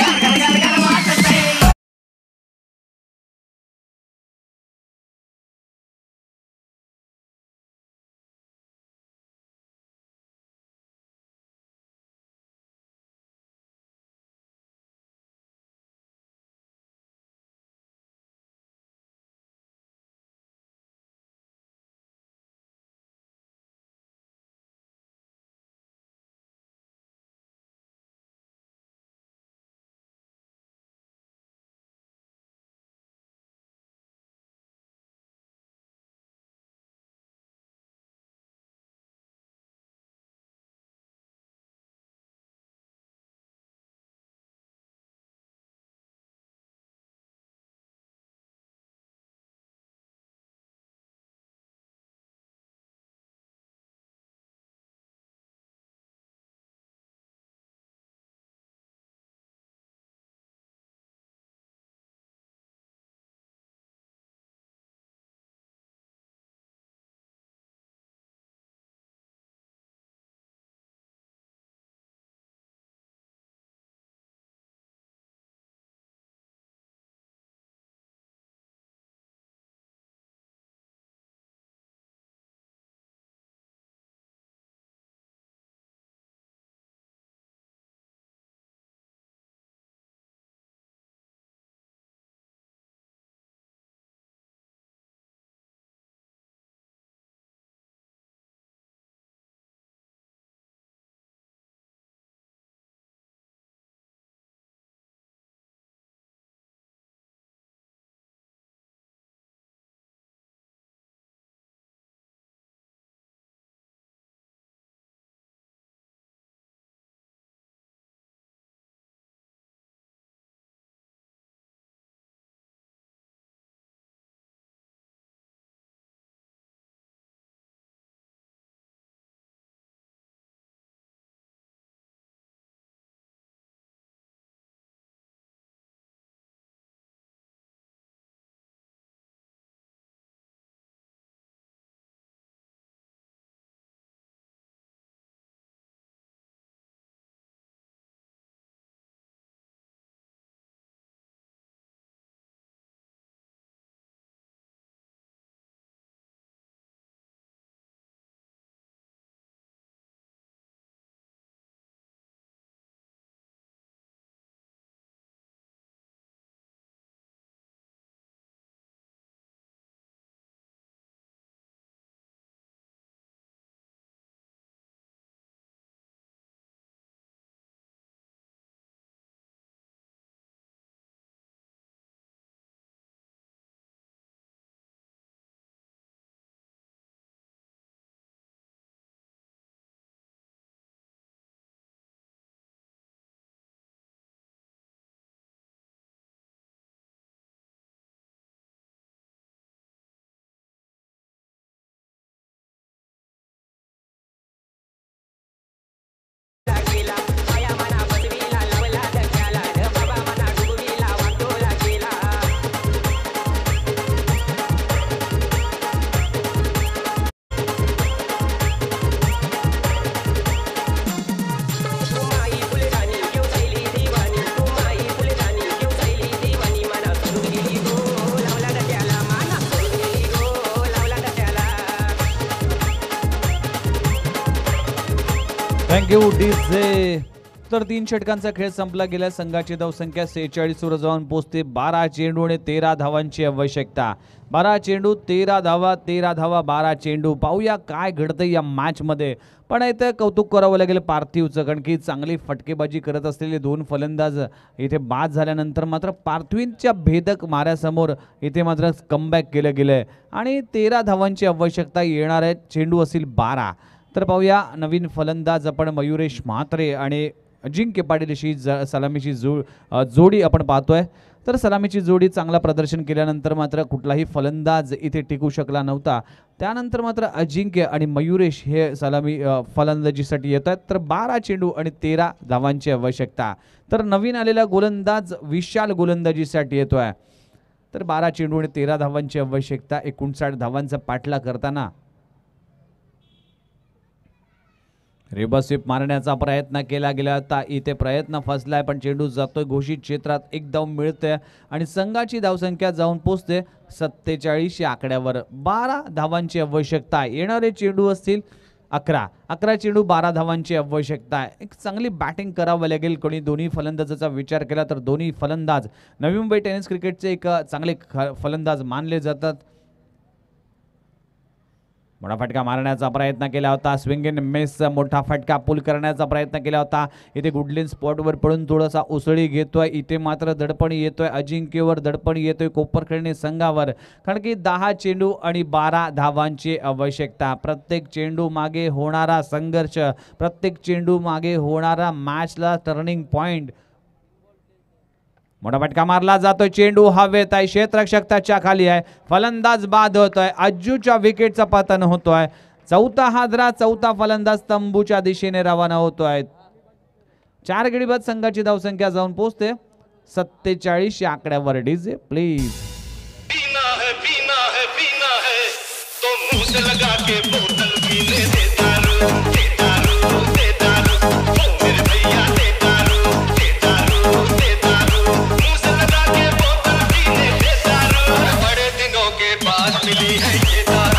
Thank you DJ. तर तीन षटकांचा खेळ संपला गेला. संघाची धावसंख्या सेहेचाळीस वर जाऊन पोहोचते. बारा चेंडू आणि तेरा धावांची आवश्यकता. बारा चेंडू तेरा धावा, तेरा धावा बारा चेंडू. पाहूया काय घडतं या मॅच मध्ये. पण इथे कौतुक करावं लागेल पार्थिवचं, कारण की चांगली फटकेबाजी करत असलेले दोन फलंदाज इथे बाद झाल्यानंतर मात्र पार्थिवच्या भेदक माऱ्यासमोर इथे मात्र कमबॅक केलं गेलंय आणि तेरा धावांची आवश्यकता. येणार आहे चेंडू असेल बारा. तर पाहूया नवीन फलंदाज आपण मयुरेश म्हात्रे आणि अजिंक्य पाटील अशी सलामीची जो जोडी आपण पाहतोय. तर सलामीची जोडी चांगला प्रदर्शन केल्यानंतर मात्र कुठलाही फलंदाज इथे टिकू शकला नव्हता. त्यानंतर मात्र अजिंक्य आणि मयुरेश हे सलामी फलंदाजीसाठी येत आहेत. तर बारा चेंडू आणि तेरा धावांची आवश्यकता. तर नवीन आलेला गोलंदाज विशाल गोलंदाजीसाठी येतोय. तर बारा चेंडू आणि तेरा धावांची आवश्यकता. एकोणसाठ धावांचा पाठला करताना रिवर्स स्वीप मारण्याचा प्रयत्न केला गेला होता. इथे प्रयत्न फसलाय पण चेंडू जातोय घोषित क्षेत्रात. एक धाव मिळते आणि संघाची धावसंख्या जाऊन पोहोचते सत्तेचाळीस या आकड्यावर. बारा धावांची आवश्यकता. येणारे चेंडू असतील अकरा. अकरा चेंडू बारा धावांची आवश्यकता आहे. एक चांगली बॅटिंग करावं लागेल. कोणी दोन्ही फलंदाजाचा विचार केला तर दोन्ही फलंदाज नवी मुंबई टेनिस क्रिकेटचे एक चांगले फलंदाज मानले जातात. मोठा फटका मारण्याचा प्रयत्न केला होता. Swing in miss. मोठा फटका पुल करण्याचा प्रयत्न केला होता. इथे गुडलिन स्पॉटवर पडून थोडासा उसळी घेतोय. इथे मात्र दडपण येतोय अजिंक्यवर, दडपण येतोय कोपरखैरणे संघावर, कारण की दहा चेंडू आणि बारा धावांची आवश्यकता. प्रत्येक चेंडू मागे होणारा संघर्ष, प्रत्येक चेंडू मागे होणारा मॅचला टर्निंग पॉइंट. मोठा फटका मारला जातोय. चेंडू हवेत आहे. क्षेत्ररक्षक त्याच्या खाली आहे. फलंदाज बाद होतोय. अज्जूच्या विकेटचा पतन होतोय. चौथा हादरा, चौथा फलंदाज तंबूच्या दिशेने रवाना होतोय. चार गडी बाद संघाची धावसंख्या जाऊन पोहोचते सत्तेचाळीस या आकड्यावर. DJ please. पीना है पीना है पीना है तो मुंह से लगा के बोतल पीने दे दारू दे दारू दे दारू ओ मेरे भैया दे दारू दे दारू दे दारू मुंह से लगा के बोतल पीने दे दारू बड़े दिनों के बाद मिली है ये दारू.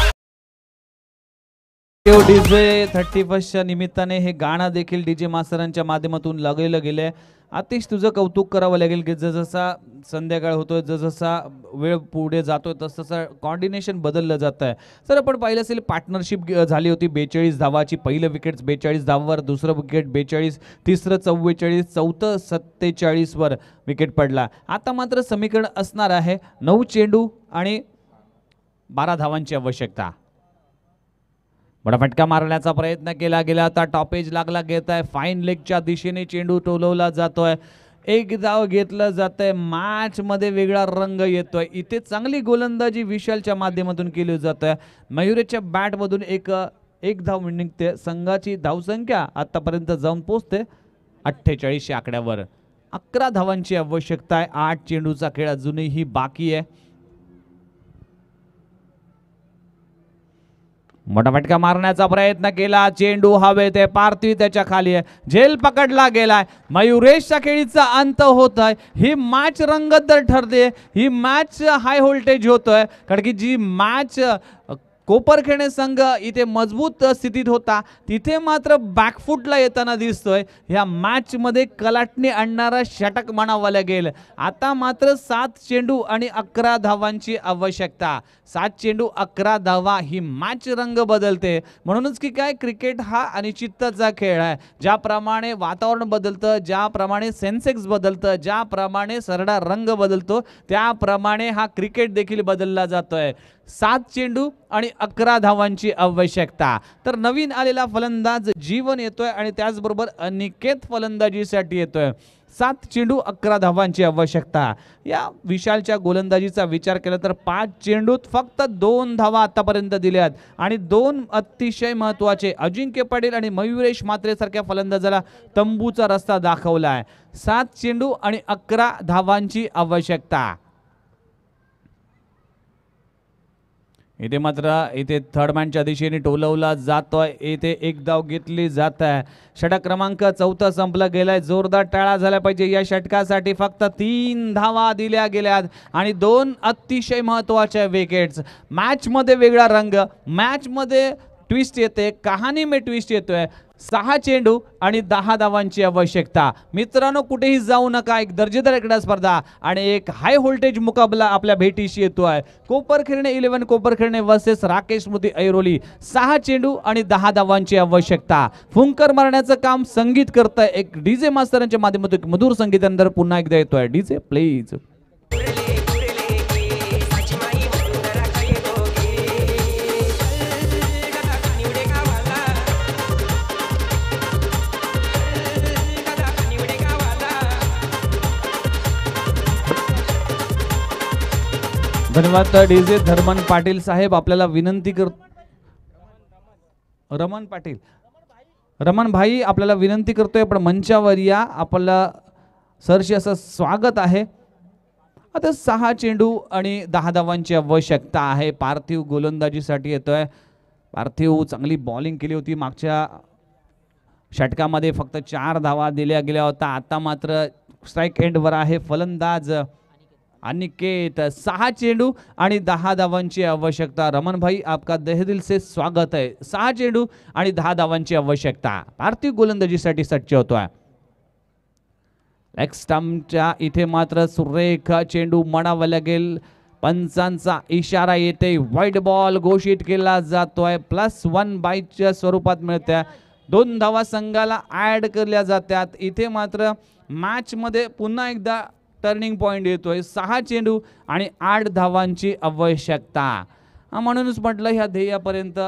डीजे थर्टी फर्स्टच्या निमित्ताने हे गाणं देखील डीजे मास्तरांच्या माध्यमातून लागलेलं गेलंय. आतिश तुझं कौतुक करावं लागेल की जसजसा संध्याकाळ होतोय, जसजसा वेळ पुढे जातोय तसतसं कॉर्डिनेशन बदललं जात आहे. तर आपण पाहिलं असेल पार्टनरशिप झाली होती बेचाळीस धावाची. पहिलं विकेट बेचाळीस धावावर, दुसरं विकेट बेचाळीस, तिसरं चव्वेचाळीस, चौथं सत्तेचाळीस वर विकेट पडला. आता मात्र समीकरण असणार आहे नऊ चेंडू आणि बारा धावांची आवश्यकता. मोठा फटका मारण्याचा प्रयत्न केला गेला होता. टॉपेज लागला घेत आहे. फाईन लेगच्या दिशेने चेंडू टोलवला जातोय. एक धाव घेतलं जातंय. मॅच मध्ये वेगळा रंग येतोय. इथे चांगली गोलंदाजी विशालच्या माध्यमातून केली जातोय. मयुरेच्या बॅट मधून एक एक धाव निघते. संघाची धावसंख्या आतापर्यंत जाऊन पोहोचते अठ्ठेचाळीस या आकड्यावर. अकरा धावांची आवश्यकता आहे. आठ चेंडूचा खेळ अजूनही बाकी आहे. मोठा फटका मारण्याचा प्रयत्न केला. चेंडू हवेत आहे. पार्थिव त्याच्या खाली आहे. झेल पकडला गेलाय. मयुरेशच्या खेळीचा अंत होत आहे. ही मॅच रंगतदार ठरते. ही मॅच हाय व्होल्टेज होतोय, कारण की जी मॅच कोपरखैरणे संघ इथे मजबूत स्थितीत होता तिथे मात्र बॅकफुटला येताना दिसतोय. ह्या मॅच मध्ये कलाटणी आणणारा षटक म्हणावा लागेल. आता मात्र सात चेंडू आणि अकरा धावांची आवश्यकता. सात चेंडू अकरा धावा. ही मॅच रंग बदलते. म्हणूनच की काय क्रिकेट हा अनिश्चिततेचा खेळ आहे. ज्याप्रमाणे वातावरण बदलतं, ज्याप्रमाणे सेन्सेक्स बदलतं, ज्याप्रमाणे सरडा रंग बदलतो, त्याप्रमाणे हा क्रिकेट देखील बदलला जातोय. सात चेंडू आणि अकरा धावांची आवश्यकता. तर नवीन आलेला फलंदाज जीवन येतोय आणि त्याचबरोबर अनिकेत फलंदाजीसाठी येतोय. सात चेंडू अकरा धावांची आवश्यकता. या विशालच्या गोलंदाजीचा विचार केला तर पाच चेंडूत फक्त दोन धावा आतापर्यंत दिल्यात आणि दोन अतिशय महत्त्वाचे अजिंक्य पाटील आणि मयुरेश म्हात्रे सारख्या फलंदाजाला तंबूचा रस्ता दाखवला आहे. सात चेंडू आणि अकरा धावांची आवश्यकता. इथे मात्र इथे थर्ड मॅनच्या दिशेने टोलवला जातोय. इथे एक धाव घेतली जात आहे. षटक क्रमांक चौथा संपला गेलाय. जोरदार टाळा झाला पाहिजे. या षटकासाठी फक्त तीन धावा दिल्या गेल्यात आणि दोन अतिशय महत्त्वाच्या विकेट्स. मॅच मध्ये वेगळा रंग, मॅच मध्ये ट्विस्ट येते, कहाणी में ट्विस्ट येतोय. सहा चेंडू आणि दहा धावांची आवश्यकता. मित्रांनो कुठेही जाऊ नका, एक दर्जेदार क्रीडा स्पर्धा आणि एक हाय व्होल्टेज मुकाबला आपल्या भेटीशी येतोय. Koparkhairane eleven Koparkhairane versus Rakesh Smriti Airoli. सहा चेंडू आणि दहा धावांची आवश्यकता. फुंकर मारण्याचं काम संगीत करतंय एक डीजे मास्तरांच्या माध्यमातून. मधुर संगीतानंतर पुन्हा एकदा येतोय डीजे प्लीज. धन्यवाद डीजे धर्मन पाटील साहेब. आपल्याला विनंती कर रमन पाटील रमन भाई आपल्याला विनंती करतोय आपण मंचावर या. आपल्याला सरशी असं स्वागत आहे. आता सहा चेंडू आणि दहा धावांची आवश्यकता आहे. पार्थिव गोलंदाजीसाठी येतोय. पार्थिव चांगली बॉलिंग केली होती मागच्या षटकामध्ये, फक्त चार धावा दिल्या गेल्या होता. आता मात्र स्ट्राईक एंडवर आहे फलंदाज अनिकेत. सहा चेंडू आणि दहा धावांची आवश्यकता. रमन भाई आपका तहे से स्वागत है. सहा चेंडू आणि दहा धावांची आवश्यकता. पार्थिव गोलंदाजीसाठी सज्ज होतोय. लेग स्टंपच्या इथे मात्र सुरेख चेंडू म्हणावा लागेल. पंचांचा इशारा येते. व्हाईट बॉल घोषित केला जातोय. प्लस वन बाईच्या स्वरूपात मिळते. दोन धावा संघाला ऍड केल्या जातात. इथे मात्र मॅच मध्ये पुन्हा एकदा टर्निंग पॉइंट येतोय. सहा चेंडू आणि आठ धावांची आवश्यकता. म्हणूनच म्हटलं ह्या ध्येयापर्यंत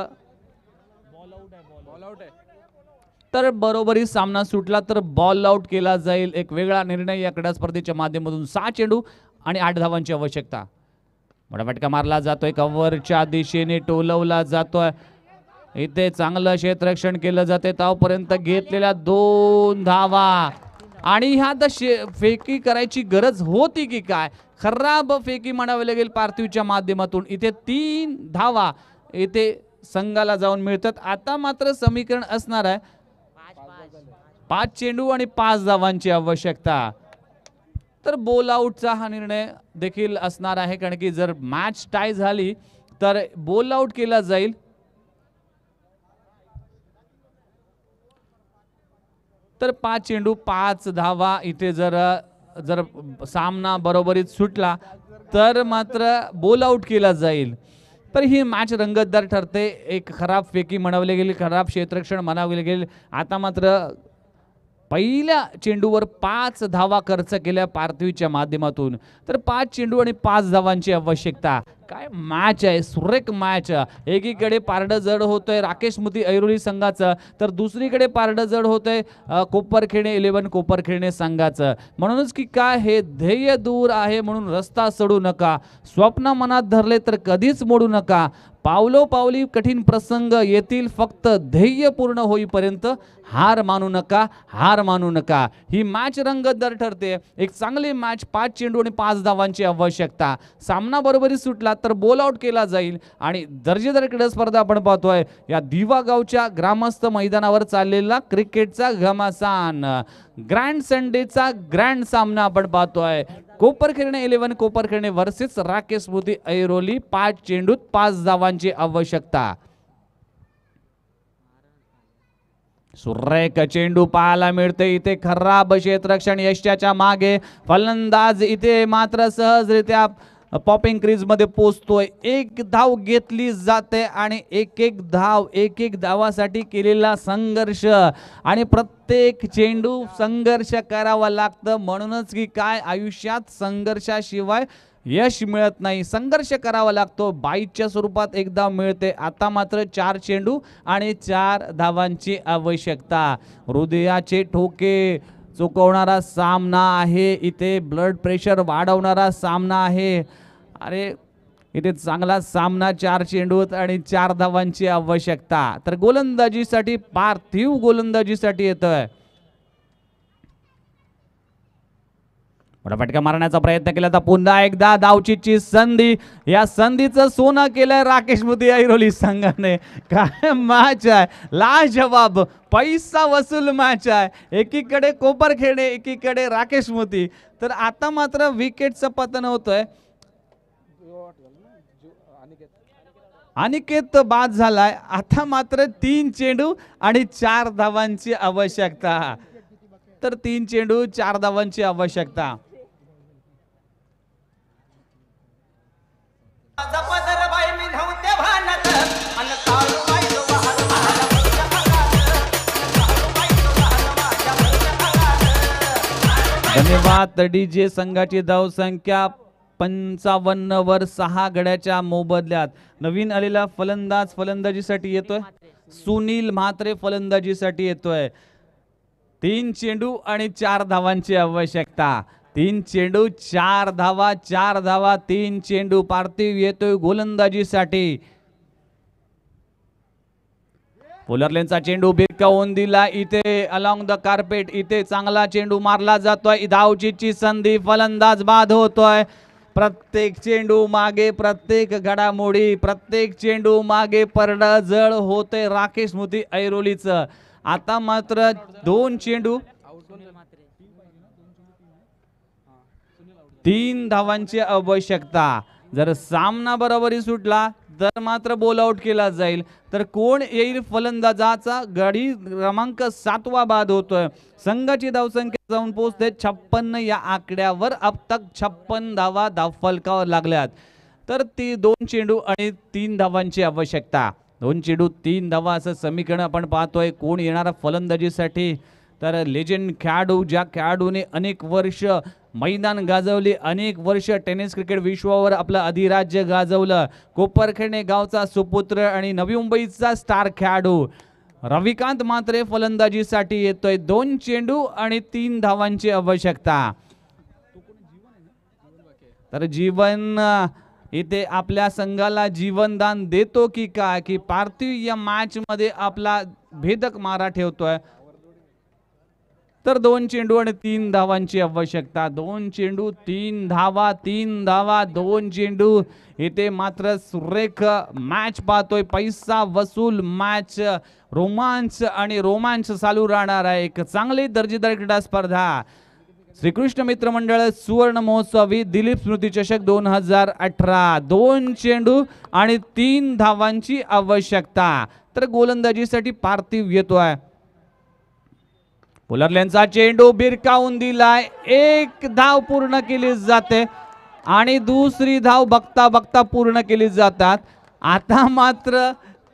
तर बरोबरी सामना सुटला तर बॉल आउट केला जाईल. एक वेगळा निर्णय या क्रीडा स्पर्धेच्या माध्यमातून. सहा चेंडू आणि आठ धावांची आवश्यकता. मोठा फटका मारला जातोय. कव्हरच्या दिशेने टोलवला जातोय. इथे चांगलं क्षेत्ररक्षण केलं जाते. तावपर्यंत घेतलेल्या दोन धावा आणि ह्या आता फेकी करायची गरज होती की काय. खराब फेकी म्हणावी लागेल पार्थिवच्या माध्यमातून. इथे तीन धावा इथे संघाला जाऊन मिळतात. आता मात्र समीकरण असणार आहे पाच चेंडू आणि पाच धावांची आवश्यकता. तर बॉल आउटचा हा निर्णय देखील असणार आहे, कारण की जर मॅच टाय झाली तर बॉल आउट केला जाईल. तर पाच चेंडू पाच धावा. इथे जर जर सामना बरोबरीत सुटला तर मात्र बॉल आउट केला जाईल. तर ही मॅच रंगतदार ठरते. एक खराब फेकी म्हणावली गेली, खराब क्षेत्ररक्षण म्हणावले लागेल. आता मात्र पहिल्या चेंडूवर पाच धावा खर्च केल्या पार्थिवच्या माध्यमातून. तर पाच चेंडू आणि पाच धावांची आवश्यकता. काय मॅच आहे, सुरेख मॅच. एकीकडे पारडं जड होतंय राकेश स्मृती ऐरोली संघाचं, तर दुसरीकडे पारडं जड होतंय कोपरखैरणे इलेव्हन कोपरखैरणे संघाचं. म्हणूनच की काय हे ध्येय दूर आहे म्हणून रस्ता सोडू नका. स्वप्न मनात धरले तर कधीच मोडू नका. पावलो पावली कठीण प्रसंग येतील, फक्त ध्येय पूर्ण होईपर्यंत हार मानू नका, हार मानू नका. ही मॅच रंगतदार ठरते. एक चांगली मॅच. पाच चेंडू आणि पाच धावांची आवश्यकता. सामना बरोबरी सुटला तर बॉल आउट केला जाईल आणि दर्जेदार क्रीडा स्पर्धा आपण पाहतोय या दिवा गावच्या ग्रामस्थ मैदानावर चाललेला क्रिकेटचा घमासान. ग्रँड संडेचा ग्रँड सामना आपण पाहतोय. Koparkhairane eleven Koparkhairane versus Rakesh Smriti Airoli. पाच चेंडूत पाच धावांची आवश्यकता. सुरेख चेंडू पाहायला मिळते. इथे खराब क्षेत्ररक्षण यशाच्या मागे. फलंदाज इथे मात्र सहजरित्या पॉपिंग क्रीज मध्ये पोहोचतोय. एक धाव घेतली जाते आणि एक एक धाव एक एक धावासाठी केलेला संघर्ष आणि प्रत्येक चेंडू संघर्ष करावा लागतं. म्हणूनच की काय आयुष्यात संघर्षाशिवाय यश मिळत नाही. संघर्ष करावा लागतो. बाईच्या स्वरूपात एक धाव मिळते. आता मात्र चार चेंडू आणि चार धावांची आवश्यकता. हृदयाचे ठोके चुकवणारा सामना आहे. इथे ब्लड प्रेशर वाढवणारा सामना आहे. अरे इथे चांगला सामना. चार चेंडू आणि चार धावांची आवश्यकता. तर गोलंदाजीसाठी पार्थिव गोलंदाजीसाठी येतोय. मोठा फटका मारण्याचा प्रयत्न केला तर पुन्हा एकदा धावचीची संधी. या संधीचं सोनं केलंय राकेश स्मृती ऐरोली संघाने. काय मॅच आहे, लाजवाब पैसा वसूल मॅच आहे. एकीकडे कोपरखैरणे, एकीकडे राकेश स्मृती. तर आता मात्र विकेटचं पतन होतोय. अनिकेत बाद झालाय. आता मात्र तीन चेंडू आणि चार धावांची आवश्यकता. तर तीन चेंडू चार धावांची आवश्यकता. धन्यवाद. डीजे संघाची धावसंख्या पंचावन्न वर सहा गड्याच्या मोबदल्यात. नवीन आलेला फलंदाज फलंदाजीसाठी येतोय. सुनील म्हात्रे फलंदाजीसाठी येतोय. तीन चेंडू आणि चार धावांची आवश्यकता. तीन चेंडू चार धावा चार धावा तीन चेंडू. पार्थिव येतोय गोलंदाजीसाठी. पोलरलेनचा चेंडू भिरकावून दिला. इथे अलॉंग द कार्पेट इथे चांगला चेंडू मारला जातोय. धावचीची संधी. फलंदाज बाद होतोय. प्रत्येक चेंडू मागे प्रत्येक घडामोडी प्रत्येक चेंडू मागे परडा जळ होते राकेश स्मृती ऐरोलीचं. आता मात्र दोन चेंडू तीन धावांची आवश्यकता. जर सामना बरोबरी सुटला तर मात्र बॉल आउट केला जाईल. तर कोण येईल फलंदाजाचा गडी क्रमांक सातवा बाद होतोय. संघाची धावसंख्या जाऊन पोहोचते छप्पन्न या आकड्यावर. अब तक छप्पन धावा धाव फलकावर लागल्यात. तर ती दोन चेंडू आणि तीन धावांची आवश्यकता. दोन चेंडू तीन धावा असं समीकरण आपण पाहतोय. कोण येणारा फलंदाजीसाठी तर लेजेंड खेळाडू ज्या खेळाडूने अनेक वर्ष मैदान गाजवले अनेक वर्ष टेनिस क्रिकेट विश्वावर आपलं अधिराज्य गाजवलं. कोपरखैरणे गावचा सुपुत्र आणि नवी मुंबईचा स्टार खेळाडू रविकांत म्हात्रे फलंदाजीसाठी येतोय. दोन चेंडू आणि तीन धावांची आवश्यकता. तर जीवन इथे आपल्या संघाला जीवनदान देतो की काय की पार्थिव या मॅच मध्ये आपला भेदक मारा ठेवतोय. तर दोन चेंडू आणि तीन धावांची आवश्यकता. दोन चेंडू तीन धावा तीन धावा दोन चेंडू. इथे मात्र सुरेख मॅच पाहतोय. पैसा वसूल मॅच. रोमांच आणि रोमांच चालू राहणार आहे. एक चांगली दर्जेदार क्रीडा स्पर्धा. श्रीकृष्ण मित्र मंडळ सुवर्ण महोत्सवी दिलीप स्मृती चषक दोन हजार अठरा. दोन चेंडू आणि तीन धावांची आवश्यकता. तर गोलंदाजीसाठी पार्थिव येतोय. पोलरलेनचा चेंडू भिरकावून दिलाय. एक धाव पूर्ण केली जाते आणि दुसरी धाव बघता बघता पूर्ण केली जातात. आता मात्र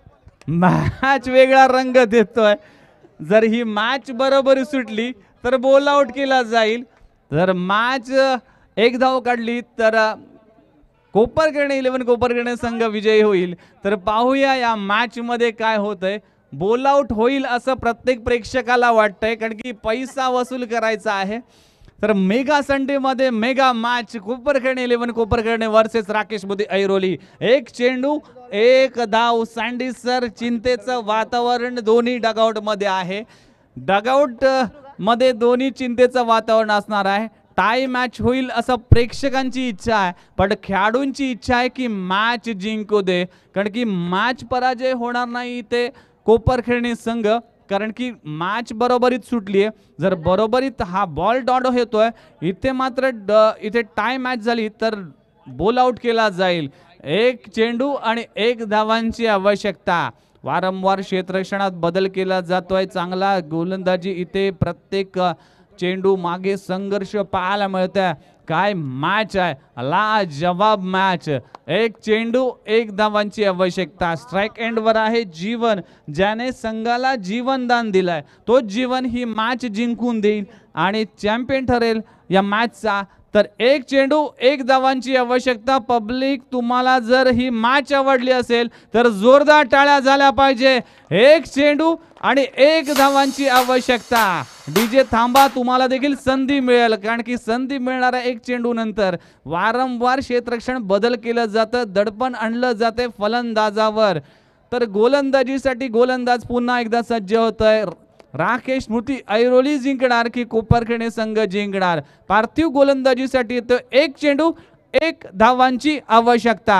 मॅच वेगळा रंग देतोय. जर ही मॅच बरोबरी सुटली तर बॉल आउट केला जाईल. जर मॅच एक धाव काढली तर कोपरखैरणे इलेव्हन कोपरखैरणे संघ विजयी होईल. तर पाहूया या मॅच मध्ये काय होतंय. बॉल आउट होईल असं प्रत्येक प्रेक्षकाला वाटतंय कारण की पैसा वसूल करायचा आहे. तर मेगा संडे मध्ये mega match Koparkhairane eleven Koparkhairane versus Rakesh Smriti Airoli. एक चेंडू एक धाव. सँडी सर चिंतेचं वातावरण दोन्ही डगआउट मध्ये आहे. डगआउट मध्ये दोन्ही चिंतेचं वातावरण असणार आहे. टाय मॅच होईल असं प्रेक्षकांची इच्छा आहे पण खेळाडूंची इच्छा आहे की मॅच जिंकू दे कारण की मॅच पराजय होणार नाही इथे कोपरखैरणे संघ कारण की मॅच बरोबरीत सुटली आहे. जर बरोबरीत हा बॉल डॉट होतोय इथे मात्र इथे टाय मॅच झाली तर बॉल आउट केला जाईल. एक चेंडू आणि एक धावांची आवश्यकता. वारंवार क्षेत्ररक्षणात बदल केला जातोय. चांगला गोलंदाजी इथे प्रत्येक चेंडू मागे संघर्ष पाहायला मिळतोय. काय मॅच आहे. लाजवाब मॅच. एक चेंडू एक धावांची आवश्यकता. स्ट्राइक एंड वर आहे जीवन. ज्याने संघाला जीवनदान दिलाय तो जीवन ही मॅच जिंकून देईल आणि चॅम्पियन ठरेल या मॅचचा. तर एक चेंडू एक धावांची आवश्यकता. पब्लिक तुम्हाला जर ही मॅच आवडली असेल तर जोरदार टाळ्या झाल्या पाहिजे. एक चेंडू आणि एक धावांची आवश्यकता. डीजे थांबा तुम्हाला देखील संधी मिळेल कारण की संधी मिळणाऱ्या एक चेंडू नंतर वारंवार क्षेत्ररक्षण बदल केलं जातं. दडपण आणलं जाते फलंदाजावर. तर गोलंदाजीसाठी गोलंदाज पुन्हा एकदा सज्ज होतोय. राकेश स्मृती ऐरोली जिंकणार की कोपरखैरणे संघ जिंकणार. पार्थिव गोलंदाजीसाठी येतो. एक चेंडू एक धावांची आवश्यकता.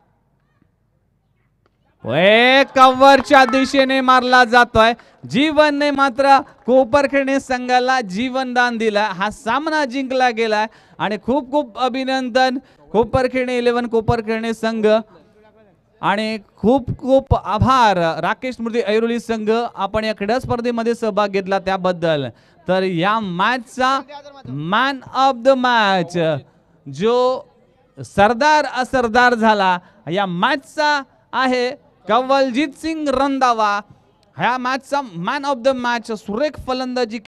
कव्हरच्या दिशेने मारला जातोय. जीवनने मात्र कोपरखैरणे संघाला जीवनदान दिला. हा सामना जिंकला गेलाय आणि खूप खूप अभिनंदन कोपरखैरणे इलेव्हन कोपरखैरणे संघ. आणि खूप खूप आभार राकेश स्मृती ऐरोली संघ, आपण या क्रीडा स्पर्धेमध्ये सहभाग घेतला त्याबद्दल. तर या मॅचचा मॅन ऑफ द मॅच जो सरदार असरदार झाला या मॅचचा आहे कंवलजीत सिंग रंधावा. ह्या मॅचचा मॅन ऑफ द मॅच सुरेख फलंदाजी